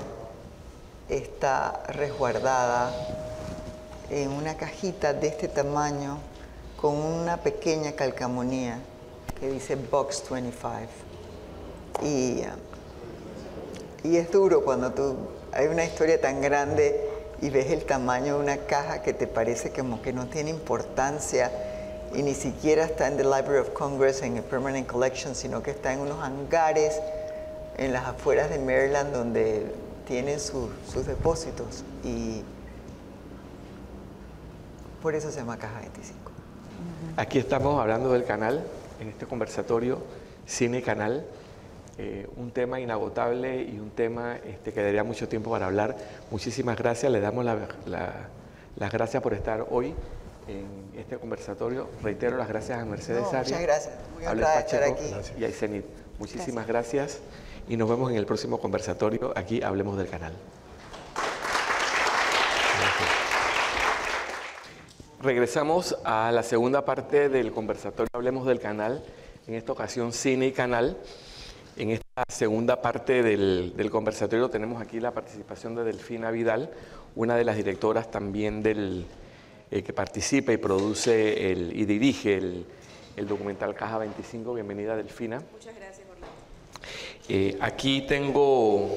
está resguardada en una cajita de este tamaño con una pequeña calcamonía que dice Box veinticinco. Y, y es duro cuando tú... hay una historia tan grande y ves el tamaño de una caja que te parece como que no tiene importancia y ni siquiera está en the Library of Congress, en el Permanent Collection, sino que está en unos hangares en las afueras de Maryland donde tienen su, sus depósitos. Y por eso se llama Caja veinticinco. Aquí estamos hablando del canal, en este conversatorio Cine y Canal. Eh, un tema inagotable y un tema este, que daría mucho tiempo para hablar. Muchísimas gracias, le damos la, la, las gracias por estar hoy en este conversatorio. Reitero las gracias a Mercedes no, Arias, muchas gracias, muy honrada de estar aquí. Y a Isenit. Muchísimas gracias. gracias y nos vemos en el próximo conversatorio. Aquí Hablemos del Canal. Gracias. Regresamos a la segunda parte del conversatorio Hablemos del Canal, en esta ocasión Cine y Canal. En esta segunda parte del, del conversatorio tenemos aquí la participación de Delfina Vidal, una de las directoras también del, eh, que participa y produce el, y dirige el, el documental Caja veinticinco. Bienvenida, Delfina. Muchas gracias, Orlando. Eh, aquí tengo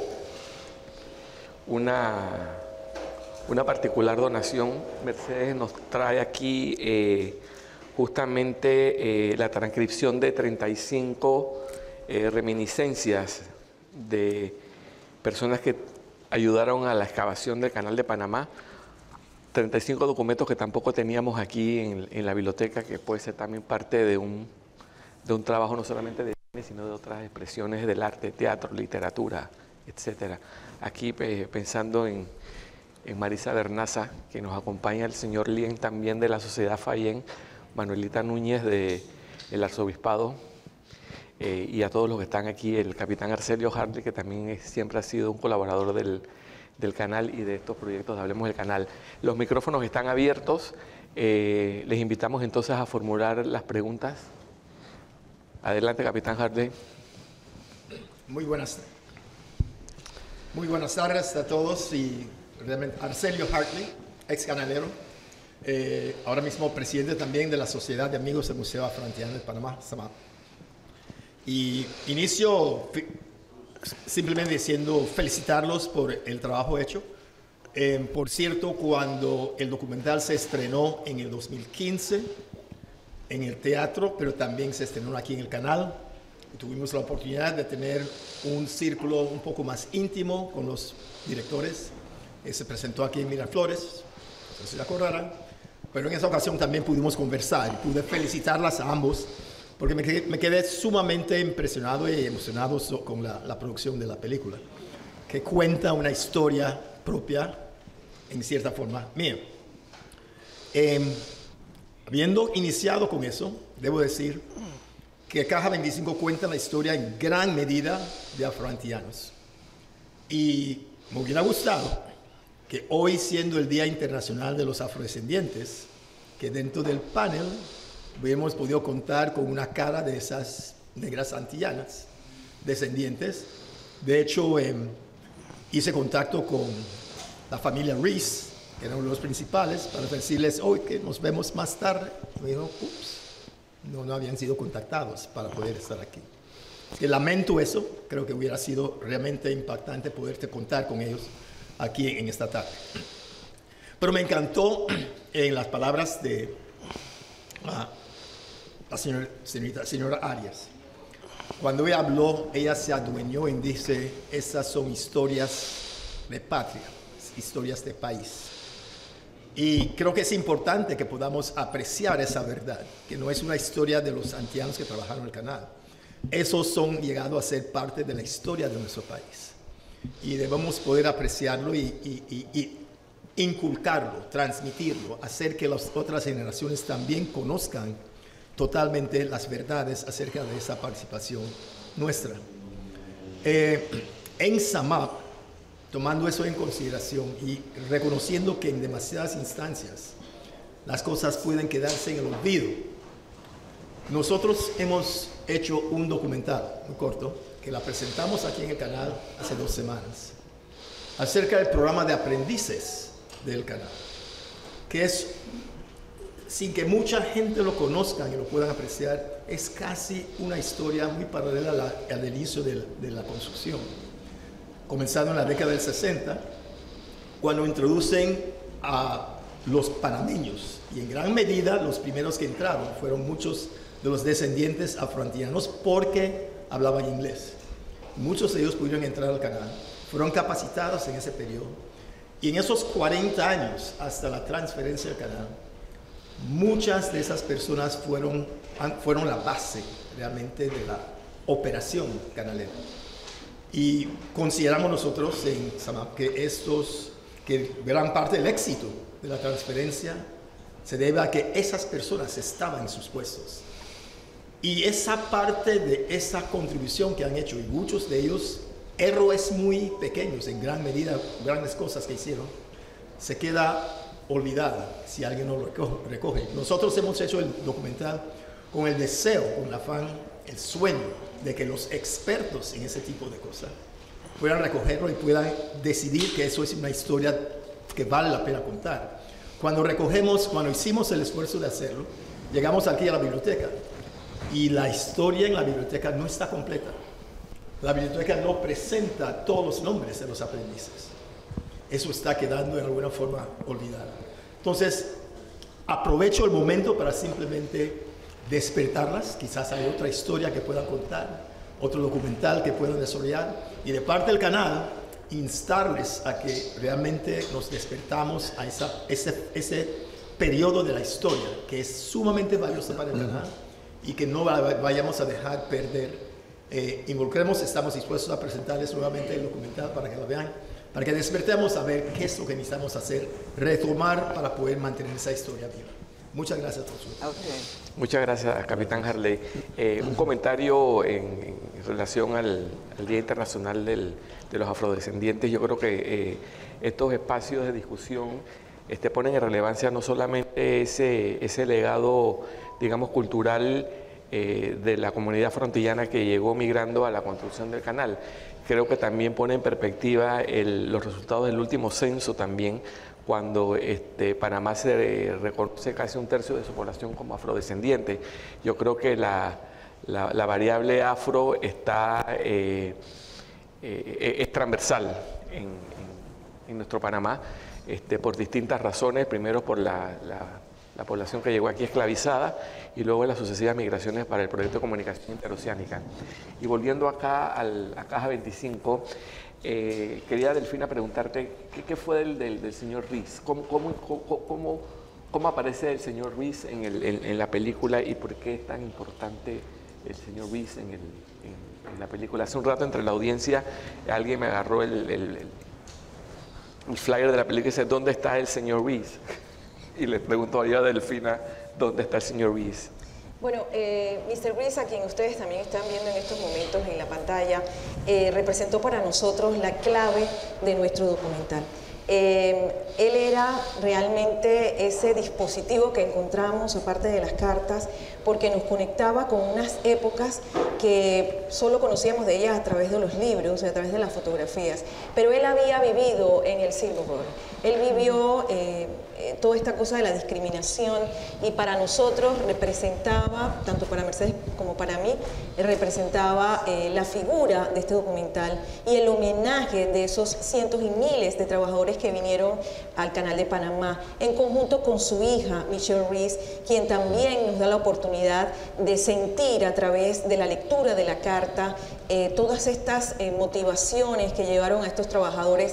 una, una particular donación. Mercedes nos trae aquí eh, justamente eh, la transcripción de treinta y cinco Eh, reminiscencias de personas que ayudaron a la excavación del Canal de Panamá, treinta y cinco documentos que tampoco teníamos aquí en, en la biblioteca, que puede ser también parte de un, de un trabajo no solamente de cine, sino de otras expresiones del arte, teatro, literatura, etcétera. Aquí eh, pensando en, en Marisa Bernaza, que nos acompaña el señor Lien también de la Sociedad Fayén, Manuelita Núñez del Arzobispado, Eh, y a todos los que están aquí, el capitán Arcelio Hartley, que también es, siempre ha sido un colaborador del, del canal y de estos proyectos de Hablemos del Canal. Los micrófonos están abiertos, eh, les invitamos entonces a formular las preguntas. Adelante, capitán Hartley. Muy buenas, muy buenas tardes a todos y realmente Arcelio Hartley, ex canalero, eh, ahora mismo presidente también de la Sociedad de Amigos del Museo Afroantillano de Panamá, SAMAP. Y inicio simplemente diciendo felicitarlos por el trabajo hecho. Eh, por cierto, cuando el documental se estrenó en el dos mil quince en el teatro, pero también se estrenó aquí en el canal, tuvimos la oportunidad de tener un círculo un poco más íntimo con los directores. Eh, se presentó aquí en Miraflores, no sé si se acordarán, pero en esa ocasión también pudimos conversar y pude felicitarlas a ambos, porque me quedé, me quedé sumamente impresionado y emocionado so, con la, la producción de la película, que cuenta una historia propia, en cierta forma, mía. Eh, habiendo iniciado con eso, debo decir que Caja veinticinco cuenta la historia en gran medida de afroantillanos. Y me hubiera gustado que hoy, siendo el Día Internacional de los Afrodescendientes, que dentro del panel hubiéramos podido contar con una cara de esas negras antillanas, descendientes. De hecho, eh, hice contacto con la familia Reese, que eran los principales, para decirles, hoy que nos vemos más tarde. Y me dijo, ups, no, no habían sido contactados para poder estar aquí. Que lamento eso, creo que hubiera sido realmente impactante poderte contar con ellos aquí en esta tarde. Pero me encantó en las palabras de uh, la señora, señorita, señora Arias. Cuando ella habló, ella se adueñó y dice, esas son historias de patria, historias de país. Y creo que es importante que podamos apreciar esa verdad, que no es una historia de los antillanos que trabajaron en el canal. Esos son llegado a ser parte de la historia de nuestro país. Y debemos poder apreciarlo y, y, y, y inculcarlo, transmitirlo, hacer que las otras generaciones también conozcan totalmente las verdades acerca de esa participación nuestra. Eh, en SAMAP, tomando eso en consideración y reconociendo que en demasiadas instancias las cosas pueden quedarse en el olvido, nosotros hemos hecho un documental muy corto que la presentamos aquí en el canal hace dos semanas acerca del programa de aprendices del canal, que es, sin que mucha gente lo conozca y lo puedan apreciar, es casi una historia muy paralela a la, al inicio de, de la construcción. Comenzando en la década del sesenta, cuando introducen a los panameños, y en gran medida los primeros que entraron fueron muchos de los descendientes afroantillanos porque hablaban inglés. Muchos de ellos pudieron entrar al canal, fueron capacitados en ese periodo, y en esos cuarenta años, hasta la transferencia del canal, muchas de esas personas fueron, fueron la base realmente de la operación canalera. Y consideramos nosotros en SAMAP que estos, que gran parte del éxito de la transferencia se debe a que esas personas estaban en sus puestos. Y esa parte de esa contribución que han hecho, y muchos de ellos, héroes muy pequeños, en gran medida, grandes cosas que hicieron, se queda olvidada si alguien no lo recoge. Nosotros hemos hecho el documental con el deseo, con el afán, el sueño de que los expertos en ese tipo de cosas puedan recogerlo y puedan decidir que eso es una historia que vale la pena contar. Cuando recogemos, cuando hicimos el esfuerzo de hacerlo, llegamos aquí a la biblioteca y la historia en la biblioteca no está completa. La biblioteca no presenta todos los nombres de los aprendices. Eso está quedando en alguna forma olvidado. Entonces, aprovecho el momento para simplemente despertarlas. Quizás hay otra historia que puedan contar, otro documental que puedan desarrollar. Y de parte del canal, instarles a que realmente nos despertamos a esa, ese, ese periodo de la historia que es sumamente valioso para el canal y que no vayamos a dejar perder. Eh, involucremos, estamos dispuestos a presentarles nuevamente el documental para que lo vean, para que despertemos a ver qué es lo que necesitamos hacer, retomar para poder mantener esa historia viva. Muchas gracias por su tiempo. Okay. Muchas gracias, capitán Harley. Eh, un comentario en, en relación al, al Día Internacional del, de los Afrodescendientes. Yo creo que eh, estos espacios de discusión este, ponen en relevancia no solamente ese, ese legado, digamos, cultural eh, de la comunidad afroantillana que llegó migrando a la construcción del canal. Creo que también pone en perspectiva el, los resultados del último censo también, cuando este, Panamá se reconoce casi un tercio de su población como afrodescendiente. Yo creo que la, la, la variable afro está, eh, eh, es transversal en, en, en nuestro Panamá este, por distintas razones. Primero por la, la, la población que llegó aquí esclavizada y luego las sucesivas migraciones para el proyecto de comunicación interoceánica. Y volviendo acá al, a Caja veinticinco, Eh, quería, Delfina, preguntarte qué, qué fue del, del, del señor Reese, ¿Cómo, cómo, cómo, cómo aparece el señor Reese en, el, en, en la película y por qué es tan importante el señor Reese en, el, en, en la película. Hace un rato entre la audiencia alguien me agarró el, el, el, el flyer de la película y dice, ¿dónde está el señor Reese? Y le pregunto a Delfina ¿Dónde está el señor Rees? Bueno, eh, mister Rees, a quien ustedes también están viendo en estos momentos en la pantalla, eh, representó para nosotros la clave de nuestro documental. Eh, él era realmente ese dispositivo que encontramos, aparte de las cartas, porque nos conectaba con unas épocas que solo conocíamos de ellas a través de los libros, a través de las fotografías, pero él había vivido en el Civil War. Él vivió eh, eh, toda esta cosa de la discriminación y para nosotros representaba, tanto para Mercedes como para mí, representaba eh, la figura de este documental y el homenaje de esos cientos y miles de trabajadores que vinieron al Canal de Panamá, en conjunto con su hija, Michelle Rees, quien también nos da la oportunidad de sentir a través de la lectura de la carta eh, todas estas eh, motivaciones que llevaron a estos trabajadores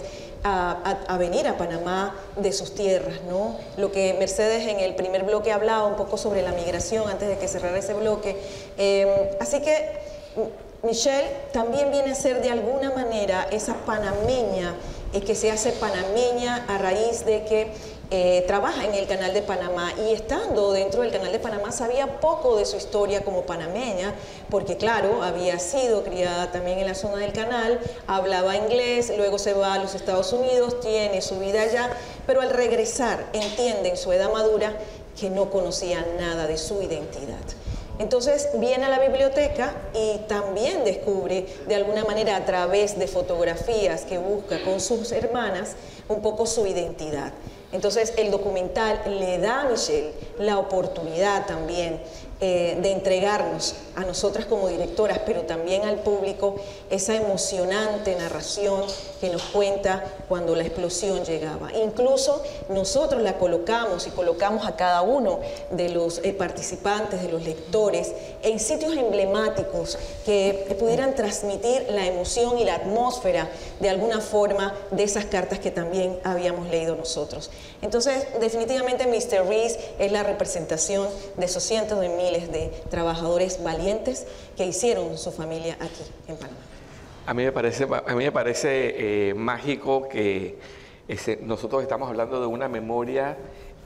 A, a, a venir a Panamá de sus tierras, ¿no? Lo que Mercedes en el primer bloque hablaba un poco sobre la migración antes de que cerrara ese bloque. Eh, así que Michelle también viene a ser de alguna manera esa panameña eh, que se hace panameña a raíz de que eh, trabaja en el Canal de Panamá y estando dentro del Canal de Panamá sabía poco de su historia como panameña porque claro, había sido criada también en la zona del canal, hablaba inglés, luego se va a los Estados Unidos, tiene su vida allá, pero al regresar entiende en su edad madura que no conocía nada de su identidad. Entonces viene a la biblioteca y también descubre de alguna manera a través de fotografías que busca con sus hermanas un poco su identidad. Entonces el documental le da a Michelle la oportunidad también eh, de entregarnos a nosotras como directoras, pero también al público, esa emocionante narración que nos cuenta cuando la explosión llegaba. Incluso nosotros la colocamos y colocamos a cada uno de los eh, participantes, de los lectores, en sitios emblemáticos que pudieran transmitir la emoción y la atmósfera de alguna forma de esas cartas que también habíamos leído nosotros. Entonces, definitivamente mister Rees es la representación de esos cientos de miles de trabajadores valientes que hicieron su familia aquí en Panamá. A mí me parece, a mí me parece eh, mágico que ese, nosotros estamos hablando de una memoria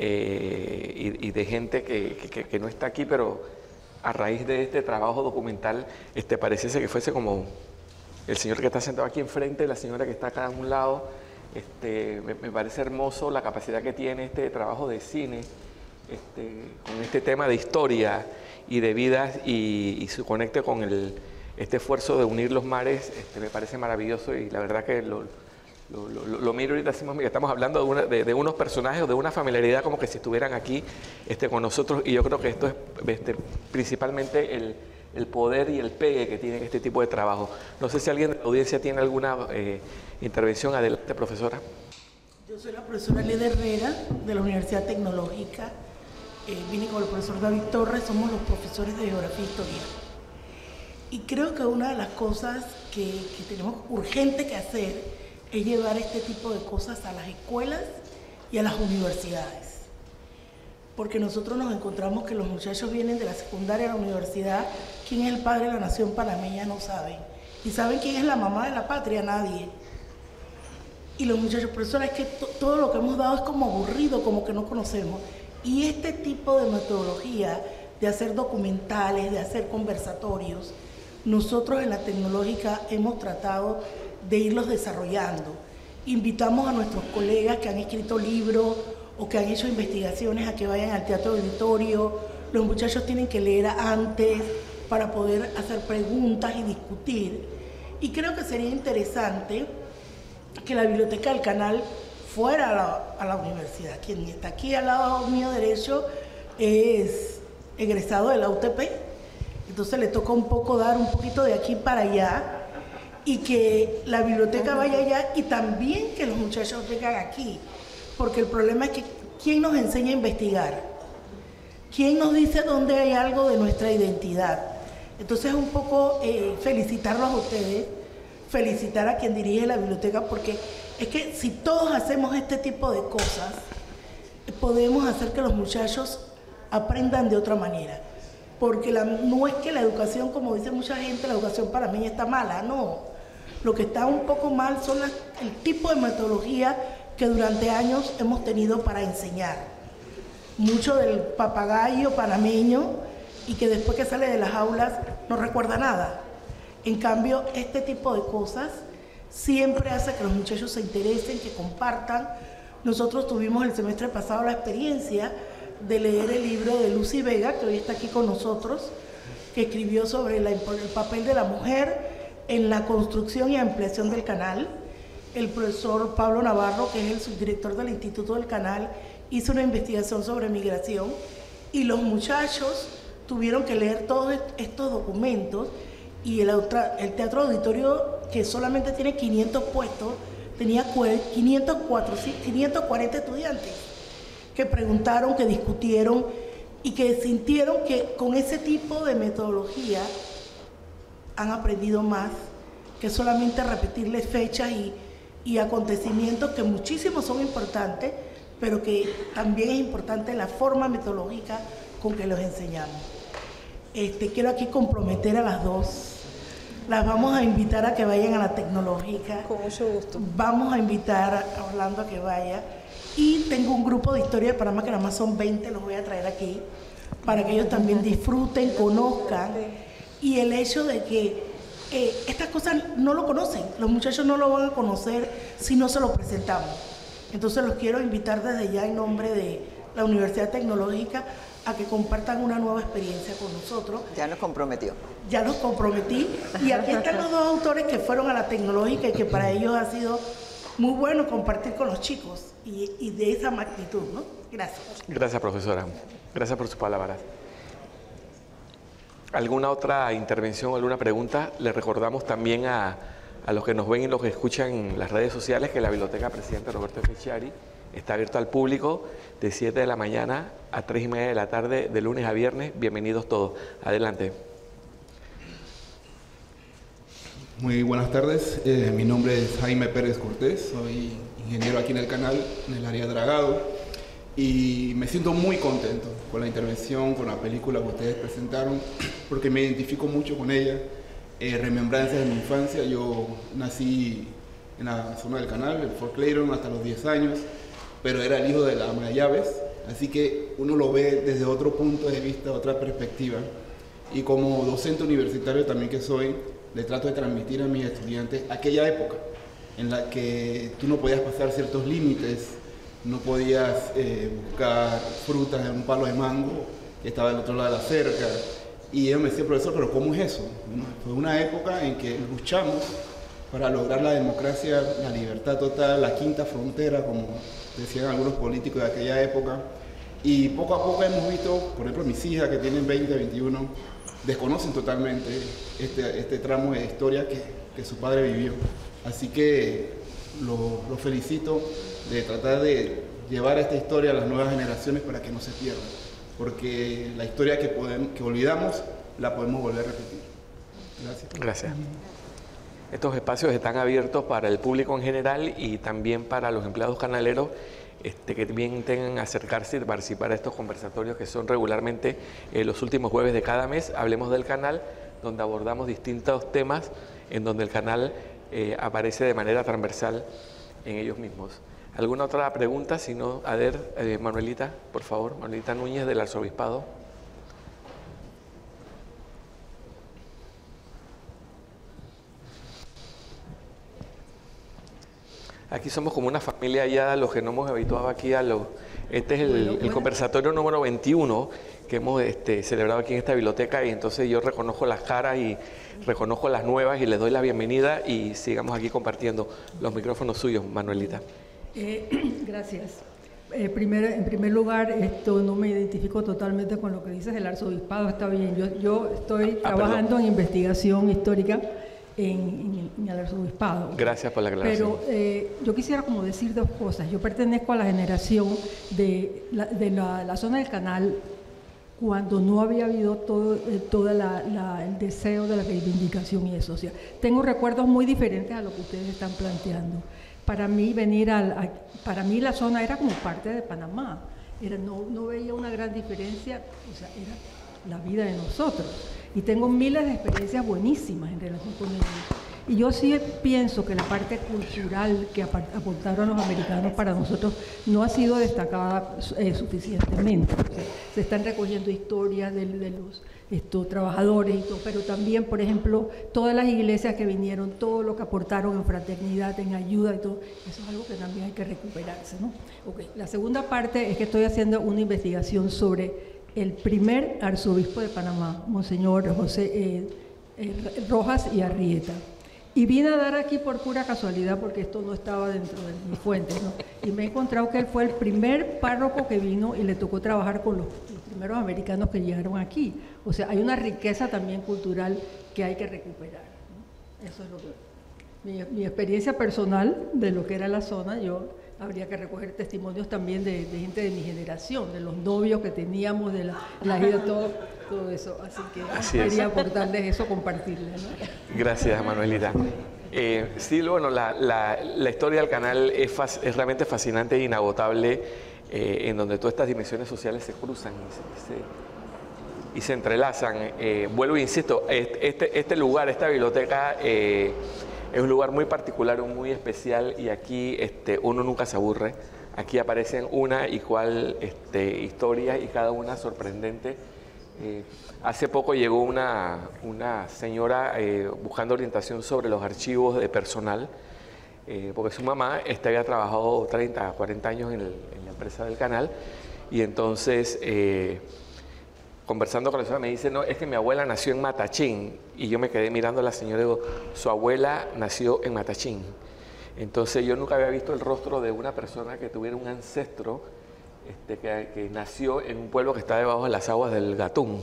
eh, y, y de gente que, que, que no está aquí, pero a raíz de este trabajo documental este, pareciese que fuese como el señor que está sentado aquí enfrente, la señora que está acá a un lado. Este, me, me parece hermoso la capacidad que tiene este trabajo de cine este, con este tema de historia y de vidas y, y su conecte con el, este esfuerzo de unir los mares. Este, me parece maravilloso y la verdad que lo, lo, lo, lo miro ahorita, decimos, mira, estamos hablando de, una, de, de unos personajes o de una familiaridad como que si estuvieran aquí este, con nosotros y yo creo que esto es este, principalmente el, el poder y el pegue que tienen este tipo de trabajo. No sé si alguien de la audiencia tiene alguna eh, intervención. Adelante, profesora. Yo soy la profesora Leda Herrera de la Universidad Tecnológica. Eh, vine con el profesor David Torres, somos los profesores de Geografía e Historia. Y creo que una de las cosas que, que tenemos urgente que hacer es llevar este tipo de cosas a las escuelas y a las universidades. Porque nosotros nos encontramos que los muchachos vienen de la secundaria a la universidad, quién es el padre de la nación panameña no saben. ¿Y saben quién es la mamá de la patria? Nadie. Y los muchachos, profesora, es que todo lo que hemos dado es como aburrido, como que no conocemos. Y este tipo de metodología de hacer documentales, de hacer conversatorios, nosotros en la Tecnológica hemos tratado de irlos desarrollando. Invitamos a nuestros colegas que han escrito libros o que han hecho investigaciones a que vayan al teatro auditorio. Los muchachos tienen que leer antes para poder hacer preguntas y discutir. Y creo que sería interesante que la biblioteca del canal fuera a la, a la universidad. Quien está aquí al lado mío derecho es egresado de la U T P, entonces le toca un poco dar un poquito de aquí para allá y que la biblioteca vaya allá y también que los muchachos vengan aquí, porque el problema es que ¿quién nos enseña a investigar? ¿Quién nos dice dónde hay algo de nuestra identidad? Entonces un poco eh, felicitarlos a ustedes, felicitar a quien dirige la biblioteca, porque es que si todos hacemos este tipo de cosas, podemos hacer que los muchachos aprendan de otra manera. Porque la, no es que la educación, como dice mucha gente, la educación para mí está mala, no. Lo que está un poco mal son las, el tipo de metodología que durante años hemos tenido para enseñar. mucho del papagayo panameño y que después que sale de las aulas no recuerda nada. En cambio, este tipo de cosas siempre hace que los muchachos se interesen, que compartan. Nosotros tuvimos el semestre pasado la experiencia de leer el libro de Lucy Vega, que hoy está aquí con nosotros, que escribió sobre la, el papel de la mujer en la construcción y ampliación del canal. El profesor Pablo Navarro, que es el subdirector del Instituto del Canal, hizo una investigación sobre migración y los muchachos tuvieron que leer todos estos documentos y el, el Teatro Auditorio, que solamente tiene quinientos puestos, tenía quinientos cuarenta estudiantes que preguntaron, que discutieron y que sintieron que con ese tipo de metodología han aprendido más que solamente repetirles fechas y, y acontecimientos que muchísimos son importantes, pero que también es importante la forma metodológica con que los enseñamos. Este, quiero aquí comprometer a las dos. Las vamos a invitar a que vayan a la tecnológica. Con mucho gusto. Vamos a invitar a Orlando a que vaya. Y tengo un grupo de historia de Panamá, que nada más son veinte, los voy a traer aquí, para que ellos también disfruten, conozcan. Y el hecho de que eh, estas cosas no lo conocen, los muchachos no lo van a conocer si no se lo presentamos. Entonces los quiero invitar desde ya en nombre de la Universidad Tecnológica a que compartan una nueva experiencia con nosotros. Ya nos comprometió. Ya los comprometí. Y aquí están los dos autores que fueron a la Tecnológica y que para ellos ha sido muy bueno compartir con los chicos y, y de esa magnitud, ¿no? Gracias. Gracias, profesora. Gracias por sus palabras. ¿Alguna otra intervención, alguna pregunta? Le recordamos también a, a los que nos ven y los que escuchan en las redes sociales que la Biblioteca Presidente Roberto F. Chiari está abierta al público de siete de la mañana a tres y media de la tarde, de lunes a viernes. Bienvenidos todos. Adelante. Muy buenas tardes. Eh, mi nombre es Jaime Pérez Cortés. Soy ingeniero aquí en el canal, en el área Dragado. Y me siento muy contento con la intervención, con la película que ustedes presentaron, porque me identifico mucho con ella. Eh, remembranzas de mi infancia. Yo nací en la zona del canal, en Fort Clayton, hasta los diez años, pero era el hijo de la ama de llaves, así que uno lo ve desde otro punto de vista, otra perspectiva. Y como docente universitario también que soy, le trato de transmitir a mis estudiantes aquella época en la que tú no podías pasar ciertos límites, no podías eh, buscar frutas en un palo de mango que estaba del otro lado de la cerca. Y ellos me decían, profesor, ¿pero cómo es eso? Fue una época en que luchamos para lograr la democracia, la libertad total, la quinta frontera, como decían algunos políticos de aquella época. Y poco a poco hemos visto, por ejemplo, mis hijas que tienen veinte, veintiuno, desconocen totalmente este, este tramo de historia que, que su padre vivió. Así que lo, lo felicito de tratar de llevar esta historia a las nuevas generaciones para que no se pierda, porque la historia que, podemos, que olvidamos la podemos volver a repetir. Gracias. Gracias. Estos espacios están abiertos para el público en general y también para los empleados canaleros este, que también tengan que acercarse y participar de estos conversatorios que son regularmente eh, los últimos jueves de cada mes. Hablemos del canal, donde abordamos distintos temas en donde el canal eh, aparece de manera transversal en ellos mismos. ¿Alguna otra pregunta? Si no, a ver, eh, Manuelita, por favor, Manuelita Núñez del Arzobispado. Aquí somos como una familia ya, los que no hemos habituado aquí a los... Este es el, el conversatorio número veintiuno que hemos este, celebrado aquí en esta biblioteca y entonces yo reconozco las caras y reconozco las nuevas y les doy la bienvenida y sigamos aquí compartiendo los micrófonos suyos, Manuelita. Eh, gracias. Eh, primero, en primer lugar, esto no me identifico totalmente con lo que dices del arzobispado, está bien. Yo, yo estoy ah, trabajando perdón. en investigación histórica en, en, en el arzobispado. Gracias por la aclaración. Pero eh, yo quisiera como decir dos cosas. Yo pertenezco a la generación de la, de la, la zona del canal cuando no había habido todo eh, toda la, la, el deseo de la reivindicación y eso. O sea, tengo recuerdos muy diferentes a lo que ustedes están planteando. Para mí venir al, a, para mí la zona era como parte de Panamá, era, no, no veía una gran diferencia, o sea, era la vida de nosotros. Y tengo miles de experiencias buenísimas en relación con ellos. Y yo sí pienso que la parte cultural que aportaron los americanos para nosotros no ha sido destacada eh, suficientemente. O sea, se están recogiendo historias de, de los estos, trabajadores y todo, pero también, por ejemplo, todas las iglesias que vinieron, todo lo que aportaron en fraternidad, en ayuda y todo, eso es algo que también hay que recuperarse, ¿no? Okay. La segunda parte es que estoy haciendo una investigación sobre el primer arzobispo de Panamá, Monseñor José eh, eh, Rojas y Arrieta. Y vine a dar aquí por pura casualidad, porque esto no estaba dentro de mis fuentes, ¿no? Y me he encontrado que él fue el primer párroco que vino y le tocó trabajar con los, los primeros americanos que llegaron aquí. O sea, hay una riqueza también cultural que hay que recuperar, ¿no? Eso es lo que... Mi, mi experiencia personal de lo que era la zona, yo habría que recoger testimonios también de, de gente de mi generación, de los novios que teníamos, de la, la vida, todo, todo eso. Así que Así quería es. aportarles eso, compartirles, ¿no? Gracias, Manuelita. Eh, sí, bueno, la, la, la historia del canal es, fas, es realmente fascinante e inagotable, eh, en donde todas estas dimensiones sociales se cruzan y se, se, y se entrelazan. Eh, vuelvo e insisto, este, este lugar, esta biblioteca, eh, es un lugar muy particular, muy especial, y aquí este, uno nunca se aburre. Aquí aparecen una y cual este, historias, y cada una sorprendente. Eh, hace poco llegó una, una señora eh, buscando orientación sobre los archivos de personal, eh, porque su mamá este, había trabajado treinta, cuarenta años en, el, en la empresa del canal, y entonces... Eh, conversando con la señora me dice, no, es que mi abuela nació en Matachín, y yo me quedé mirando a la señora y digo, su abuela nació en Matachín. Entonces yo nunca había visto el rostro de una persona que tuviera un ancestro este, que, que nació en un pueblo que está debajo de las aguas del Gatún.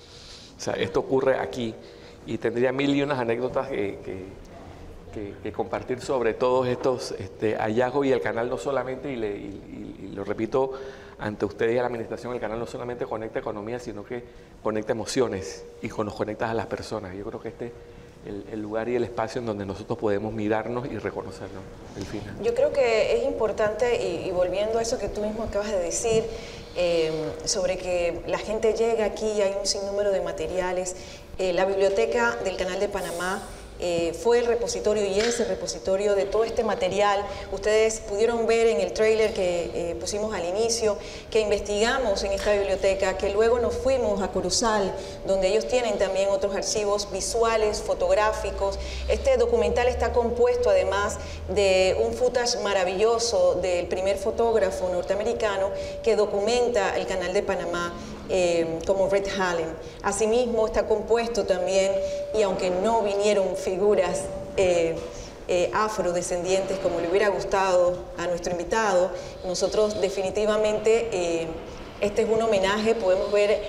O sea, esto ocurre aquí, y tendría mil y unas anécdotas que, que, que, que compartir sobre todos estos este, hallazgos, y el canal no solamente, y, le, y, y, y lo repito ante ustedes y a la administración, el canal no solamente conecta economía, sino que conecta emociones y nos conecta a las personas. Yo creo que este es el, el lugar y el espacio en donde nosotros podemos mirarnos y reconocernos, Delfina. Yo creo que es importante, y, y volviendo a eso que tú mismo acabas de decir, eh, sobre que la gente llega aquí, hay un sinnúmero de materiales. Eh, la biblioteca del Canal de Panamá Eh, fue el repositorio y es el repositorio de todo este material. Ustedes pudieron ver en el tráiler que eh, pusimos al inicio, que investigamos en esta biblioteca, que luego nos fuimos a Corozal, donde ellos tienen también otros archivos visuales, fotográficos. Este documental está compuesto además de un footage maravilloso del primer fotógrafo norteamericano que documenta el Canal de Panamá, Eh, como Red Hallen. Asimismo está compuesto también, y aunque no vinieron figuras eh, eh, afrodescendientes como le hubiera gustado a nuestro invitado, nosotros definitivamente eh, este es un homenaje. Podemos ver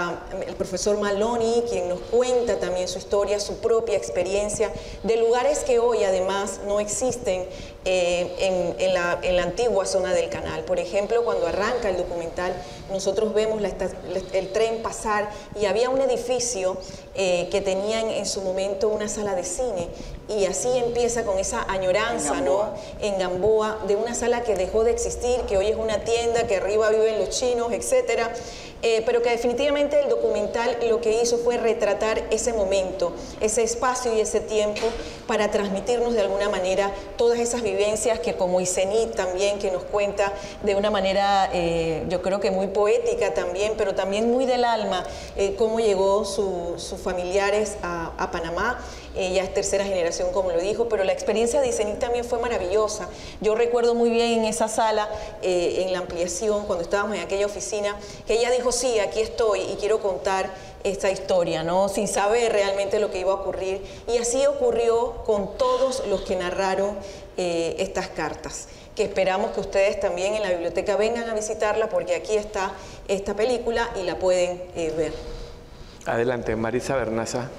al profesor Maloney, quien nos cuenta también su historia, su propia experiencia, de lugares que hoy además no existen eh, en, en, la, en la antigua zona del canal. Por ejemplo, cuando arranca el documental, nosotros vemos la, el tren pasar, y había un edificio eh, que tenía en, en su momento una sala de cine, y así empieza con esa añoranza, en ¿no? En Gamboa, de una sala que dejó de existir, que hoy es una tienda, que arriba viven los chinos, etcétera. Eh, pero que definitivamente el documental lo que hizo fue retratar ese momento, ese espacio y ese tiempo, para transmitirnos de alguna manera todas esas vivencias que, como Isenit también, que nos cuenta de una manera eh, yo creo que muy poética también, pero también muy del alma, eh, cómo llegó su, sus familiares a, a Panamá. Ella es tercera generación, como lo dijo, pero la experiencia de Isenit también fue maravillosa. Yo recuerdo muy bien en esa sala, eh, en la ampliación, cuando estábamos en aquella oficina, que ella dijo, sí, aquí estoy y quiero contar esta historia, ¿no? Sin saber realmente lo que iba a ocurrir. Y así ocurrió con todos los que narraron eh, estas cartas, que esperamos que ustedes también en la biblioteca vengan a visitarla, porque aquí está esta película y la pueden eh, ver. Adelante, Maritza Bernaza.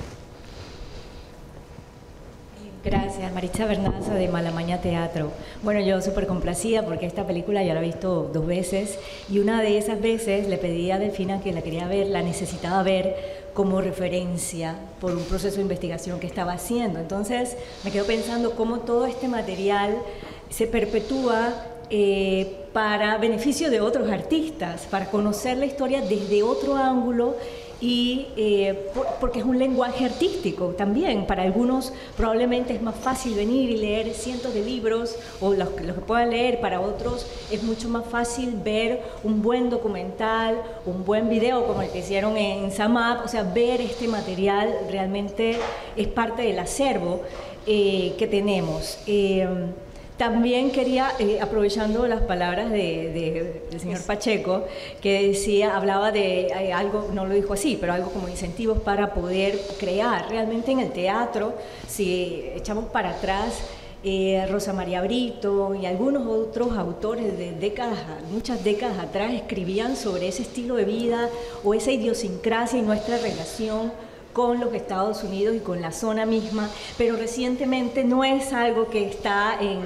Gracias, Maritza Bernaza de Malamaña Teatro. Bueno, yo súper complacida porque esta película ya la he visto dos veces, y una de esas veces le pedí a Delfina que la quería ver, la necesitaba ver como referencia por un proceso de investigación que estaba haciendo. Entonces me quedo pensando cómo todo este material se perpetúa eh, para beneficio de otros artistas, para conocer la historia desde otro ángulo, y eh, por, porque es un lenguaje artístico también. Para algunos probablemente es más fácil venir y leer cientos de libros o los, los que puedan leer, para otros es mucho más fácil ver un buen documental, un buen video como el que hicieron en SAMAP. O sea, ver este material realmente es parte del acervo eh, que tenemos. Eh, También quería, eh, aprovechando las palabras de, de, del señor Pacheco, que decía, hablaba de eh, algo, no lo dijo así, pero algo como incentivos para poder crear. Realmente en el teatro, si echamos para atrás, eh, Rosa María Brito y algunos otros autores de décadas, muchas décadas atrás, escribían sobre ese estilo de vida o esa idiosincrasia y nuestra relación con los Estados Unidos y con la zona misma, pero recientemente no es algo que está en,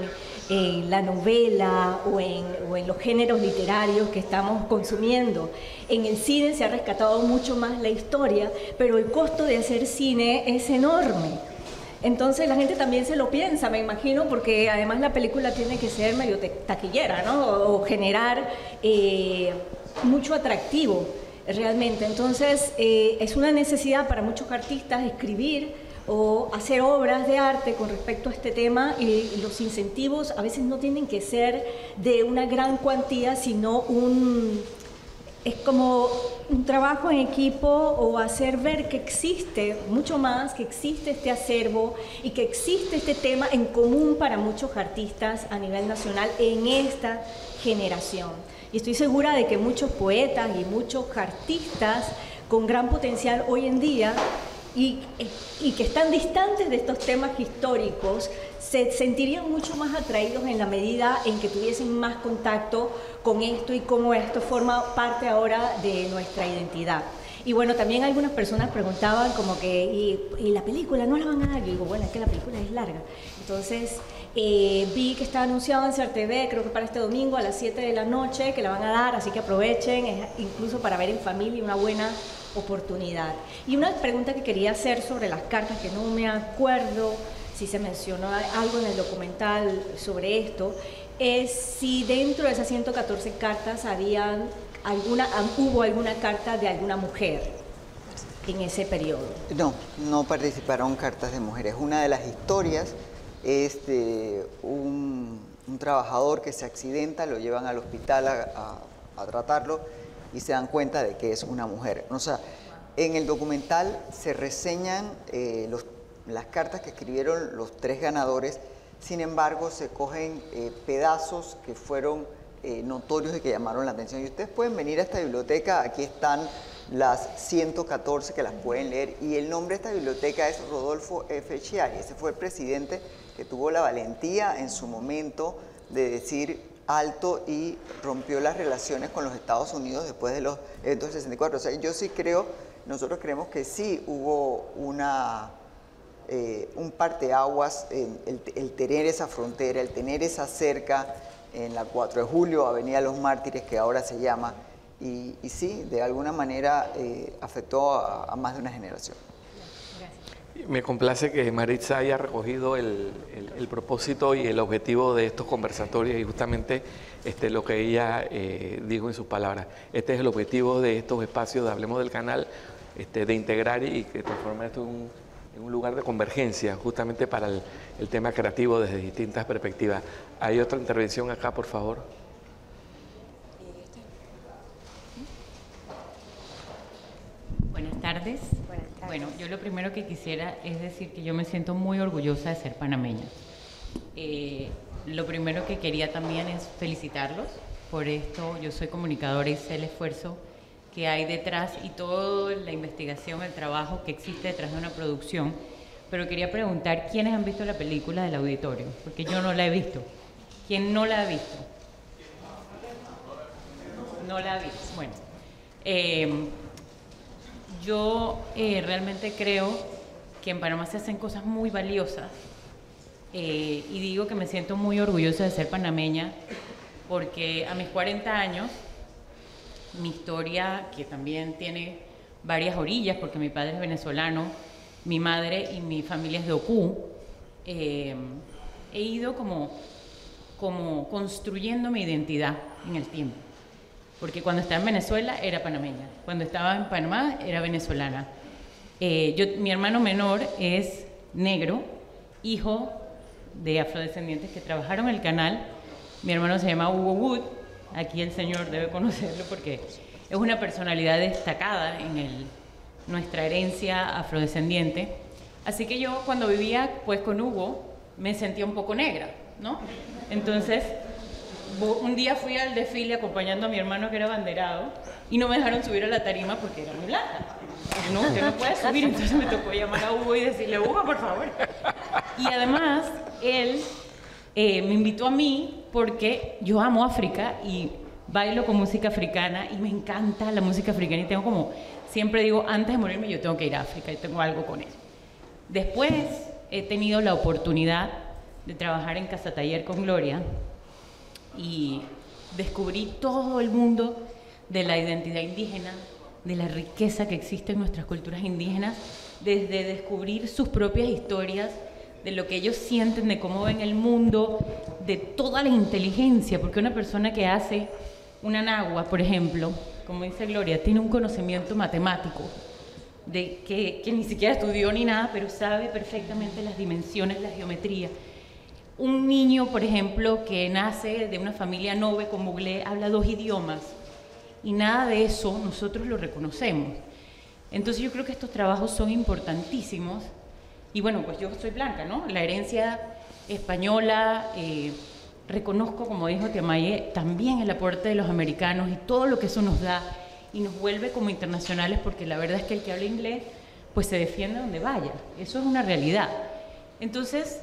en la novela o en, o en los géneros literarios que estamos consumiendo. En el cine se ha rescatado mucho más la historia, pero el costo de hacer cine es enorme. Entonces la gente también se lo piensa, me imagino, porque además la película tiene que ser medio taquillera, ¿no? O, o generar eh, mucho atractivo. Realmente, entonces eh, es una necesidad para muchos artistas escribir o hacer obras de arte con respecto a este tema, y los incentivos a veces no tienen que ser de una gran cuantía, sino un, es como un trabajo en equipo o hacer ver que existe mucho más, que existe este acervo y que existe este tema en común para muchos artistas a nivel nacional en esta generación. Y estoy segura de que muchos poetas y muchos artistas con gran potencial hoy en día y, y que están distantes de estos temas históricos se sentirían mucho más atraídos en la medida en que tuviesen más contacto con esto y cómo esto forma parte ahora de nuestra identidad. Y bueno, también algunas personas preguntaban como que, ¿y, y la película no la van a dar? Y digo, bueno, es que la película es larga. Entonces, eh, vi que está anunciado en C E R T V, creo que para este domingo a las siete de la noche, que la van a dar, así que aprovechen, es incluso para ver en familia, una buena oportunidad. Y una pregunta que quería hacer sobre las cartas, que no me acuerdo si se mencionó algo en el documental sobre esto, es si dentro de esas ciento catorce cartas habían alguna, hubo alguna carta de alguna mujer en ese periodo. No, no participaron cartas de mujeres. Una de las historias es de un, un trabajador que se accidenta, lo llevan al hospital a, a, a tratarlo y se dan cuenta de que es una mujer. O sea, en el documental se reseñan eh, los, las cartas que escribieron los tres ganadores. Sin embargo, se cogen eh, pedazos que fueron eh, notorios y que llamaron la atención. Y ustedes pueden venir a esta biblioteca, aquí están las ciento catorce que las pueden leer. Y el nombre de esta biblioteca es Rodolfo F. Chiari. Ese fue el presidente que tuvo la valentía en su momento de decir alto y rompió las relaciones con los Estados Unidos después de los eventos del sesenta y cuatro. O sea, yo sí creo, nosotros creemos que sí hubo una... Eh, un parteaguas, en el, el tener esa frontera, el tener esa cerca en la cuatro de julio, Avenida Los Mártires, que ahora se llama, y, y sí, de alguna manera eh, afectó a, a más de una generación. Gracias. Me complace que Maritza haya recogido el, el, el propósito y el objetivo de estos conversatorios y justamente este, lo que ella eh, dijo en sus palabras. Este es el objetivo de estos espacios de Hablemos del Canal, este, de integrar y que transformar esto en un en un lugar de convergencia justamente para el, el tema creativo desde distintas perspectivas. ¿Hay otra intervención acá, por favor? Buenas tardes. Buenas tardes. Bueno, yo lo primero que quisiera es decir que yo me siento muy orgullosa de ser panameña. Eh, lo primero que quería también es felicitarlos por esto. Yo soy comunicadora y sé el esfuerzo que hay detrás y toda la investigación, el trabajo que existe detrás de una producción. Pero quería preguntar, ¿quiénes han visto la película del auditorio? Porque yo no la he visto. ¿Quién no la ha visto? No la ha visto. Bueno, eh, yo eh, realmente creo que en Panamá se hacen cosas muy valiosas eh, y digo que me siento muy orgullosa de ser panameña porque a mis cuarenta años mi historia, que también tiene varias orillas, porque mi padre es venezolano, mi madre y mi familia es de Ocú, eh, he ido como, como construyendo mi identidad en el tiempo. porque cuando estaba en Venezuela era panameña, cuando estaba en Panamá era venezolana. Eh, yo, mi hermano menor es negro, hijo de afrodescendientes que trabajaron en el canal. Mi hermano se llama Hugo Wood, aquí el señor debe conocerlo porque es una personalidad destacada en el, nuestra herencia afrodescendiente. Así que yo cuando vivía pues con Hugo me sentía un poco negra, ¿no? Entonces un día fui al desfile acompañando a mi hermano que era abanderado y no me dejaron subir a la tarima porque era muy blanca. No, usted no puede subir, entonces me tocó llamar a Hugo y decirle, Hugo, por favor. Y además, él eh, me invitó a mí porque yo amo África y bailo con música africana y me encanta la música africana y tengo como, siempre digo, antes de morirme yo tengo que ir a África y tengo algo con eso. Después he tenido la oportunidad de trabajar en Casa Taller con Gloria y descubrí todo el mundo de la identidad indígena, de la riqueza que existe en nuestras culturas indígenas, desde descubrir sus propias historias, de lo que ellos sienten, de cómo ven el mundo, de toda la inteligencia, porque una persona que hace una nagua, por ejemplo, como dice Gloria, tiene un conocimiento matemático, de que, que ni siquiera estudió ni nada, pero sabe perfectamente las dimensiones, la geometría. Un niño, por ejemplo, que nace de una familia noble con Muglé, habla dos idiomas, y nada de eso nosotros lo reconocemos. Entonces yo creo que estos trabajos son importantísimos, y bueno, pues yo soy blanca, ¿no? La herencia española, eh, reconozco, como dijo Tiamaye, también el aporte de los americanos y todo lo que eso nos da y nos vuelve como internacionales, porque la verdad es que el que habla inglés, pues se defiende donde vaya, eso es una realidad. Entonces,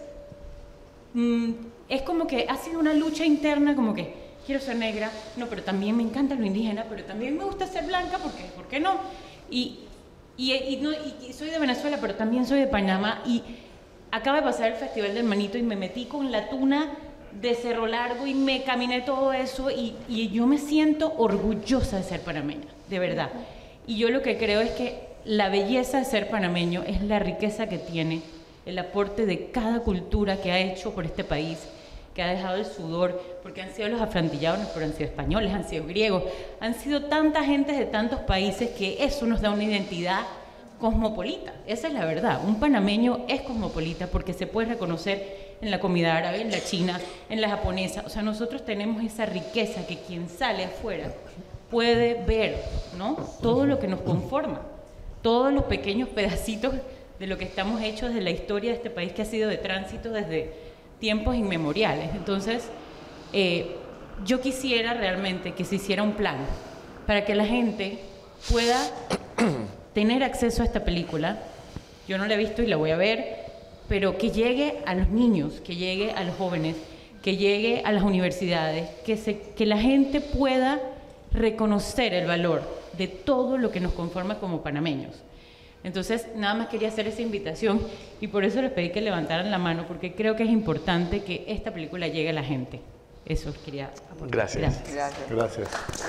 mmm, es como que ha sido una lucha interna, como que quiero ser negra, no, pero también me encanta lo indígena, pero también me gusta ser blanca, porque, ¿por qué no? Y, y, y, no, y soy de Venezuela, pero también soy de Panamá, y acaba de pasar el Festival del Manito y me metí con la tuna de Cerro Largo y me caminé todo eso, y, y yo me siento orgullosa de ser panameña, de verdad. Y yo lo que creo es que la belleza de ser panameño es la riqueza que tiene, el aporte de cada cultura que ha hecho por este país, que ha dejado el sudor, porque han sido los afrantillados, pero han sido españoles, han sido griegos, han sido tanta gente de tantos países que eso nos da una identidad cosmopolita. Esa es la verdad, un panameño es cosmopolita porque se puede reconocer en la comida árabe, en la china, en la japonesa. O sea, nosotros tenemos esa riqueza que quien sale afuera puede ver, ¿no? Todo lo que nos conforma, todos los pequeños pedacitos de lo que estamos hechos de la historia de este país que ha sido de tránsito desde tiempos inmemoriales. Entonces, eh, yo quisiera realmente que se hiciera un plan para que la gente pueda tener acceso a esta película. Yo no la he visto y la voy a ver, pero que llegue a los niños, que llegue a los jóvenes, que llegue a las universidades, que, se, que la gente pueda reconocer el valor de todo lo que nos conforma como panameños. Entonces, nada más quería hacer esa invitación y por eso les pedí que levantaran la mano, porque creo que es importante que esta película llegue a la gente. Eso quería aportar. Gracias. Gracias. Gracias.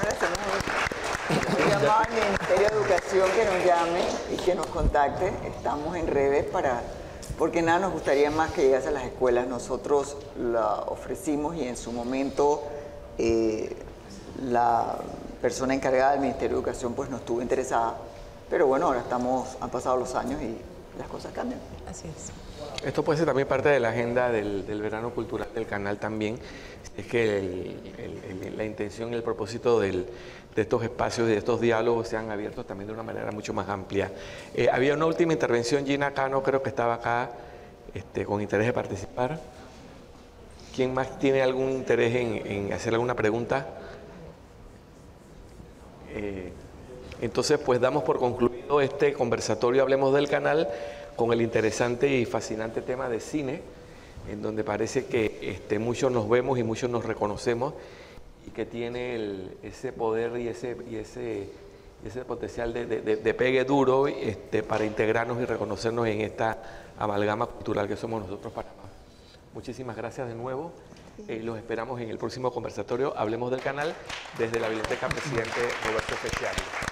Yo llamaba al Ministerio de Educación que nos llame y que nos contacte. Estamos en redes para, porque nada nos gustaría más que llegase a las escuelas. Nosotros la ofrecimos y en su momento eh, la persona encargada del Ministerio de Educación pues no estuvo interesada. Pero bueno, ahora estamos, han pasado los años y las cosas cambian. Así es. Esto puede ser también parte de la agenda del, del verano cultural del canal también. Es que el, el, el, la intención y el propósito del, de estos espacios y de estos diálogos sean abiertos también de una manera mucho más amplia. Eh, había una última intervención, Gina Cano, creo que estaba acá este, con interés de participar. ¿Quién más tiene algún interés en, en hacer alguna pregunta? Eh, Entonces, pues damos por concluido este conversatorio Hablemos del Canal con el interesante y fascinante tema de cine, en donde parece que este, muchos nos vemos y muchos nos reconocemos y que tiene el, ese poder y ese, y ese, ese potencial de, de, de pegue duro este, para integrarnos y reconocernos en esta amalgama cultural que somos nosotros Panamá. Muchísimas gracias de nuevo. Eh, los esperamos en el próximo conversatorio Hablemos del Canal desde la Biblioteca Presidente Roberto F. Chiari.